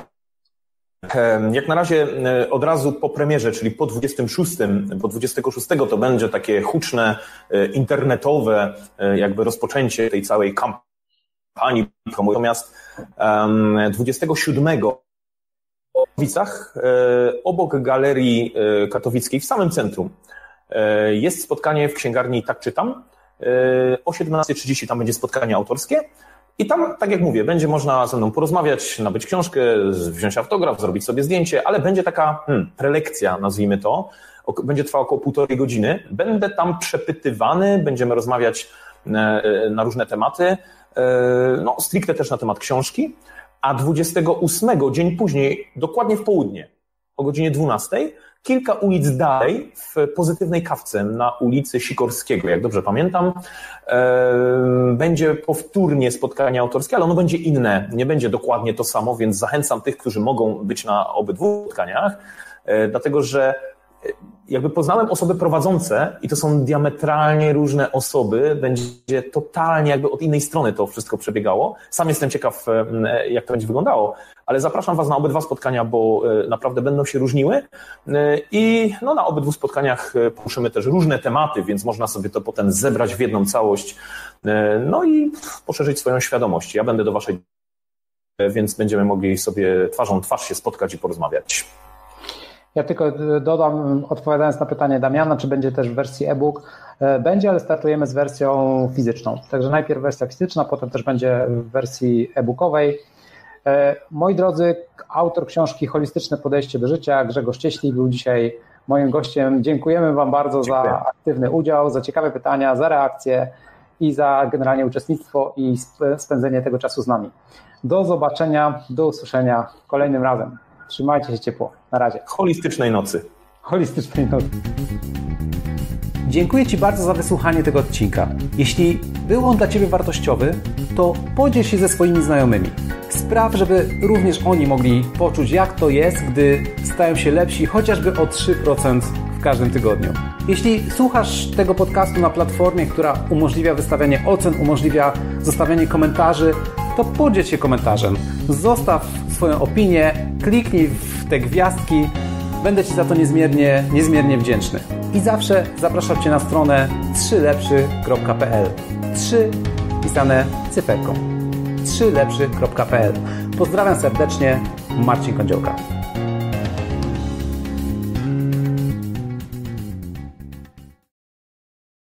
Jak na razie od razu po premierze, czyli po dwudziestego szóstego, po dwudziestego szóstego to będzie takie huczne, internetowe jakby rozpoczęcie tej całej kampanii. Natomiast dwudziestego siódmego w Katowicach, obok Galerii Katowickiej, w samym centrum, jest spotkanie w księgarni Tak Czytam. O siedemnastej trzydzieści tam będzie spotkanie autorskie. I tam, tak jak mówię, będzie można ze mną porozmawiać, nabyć książkę, wziąć autograf, zrobić sobie zdjęcie, ale będzie taka hmm, prelekcja, nazwijmy to, będzie trwała około półtorej godziny. Będę tam przepytywany, będziemy rozmawiać na różne tematy, no stricte też na temat książki, a dwudziestego ósmego, dzień później, dokładnie w południe, o godzinie dwunastej, kilka ulic dalej, w Pozytywnej Kawce na ulicy Sikorskiego, jak dobrze pamiętam, będzie powtórnie spotkanie autorskie, ale ono będzie inne, nie będzie dokładnie to samo, więc zachęcam tych, którzy mogą być na obydwu spotkaniach, dlatego że jakby poznałem osoby prowadzące i to są diametralnie różne osoby, będzie totalnie jakby od innej strony to wszystko przebiegało. Sam jestem ciekaw, jak to będzie wyglądało, ale zapraszam Was na obydwa spotkania, bo naprawdę będą się różniły i no, na obydwu spotkaniach poruszymy też różne tematy, więc można sobie to potem zebrać w jedną całość, no i poszerzyć swoją świadomość. Ja będę do Waszej, więc będziemy mogli sobie twarzą w twarz się spotkać i porozmawiać. Ja tylko dodam, odpowiadając na pytanie Damiana, czy będzie też w wersji e-book. Będzie, ale startujemy z wersją fizyczną. Także najpierw wersja fizyczna, potem też będzie w wersji e-bookowej. Moi drodzy, autor książki Holistyczne podejście do życia, Grzegorz Cieślik, był dzisiaj moim gościem. Dziękujemy Wam bardzo Dziękuję. za aktywny udział, za ciekawe pytania, za reakcje i za generalnie uczestnictwo i spędzenie tego czasu z nami. Do zobaczenia, do usłyszenia kolejnym razem. Trzymajcie się ciepło. Na razie. Holistycznej nocy. Holistycznej nocy. Dziękuję Ci bardzo za wysłuchanie tego odcinka. Jeśli był on dla Ciebie wartościowy, to podziel się ze swoimi znajomymi. Spraw, żeby również oni mogli poczuć, jak to jest, gdy stają się lepsi chociażby o trzy procent w każdym tygodniu. Jeśli słuchasz tego podcastu na platformie, która umożliwia wystawianie ocen, umożliwia zostawianie komentarzy, to podziel się komentarzem. Zostaw swoją opinię, kliknij w te gwiazdki. Będę Ci za to niezmiernie, niezmiernie wdzięczny. I zawsze zapraszam Cię na stronę trzy lepszy kropka p l. trzy pisane cyferką. trzy lepszy kropka p l. Pozdrawiam serdecznie, Marcin Kądziołka.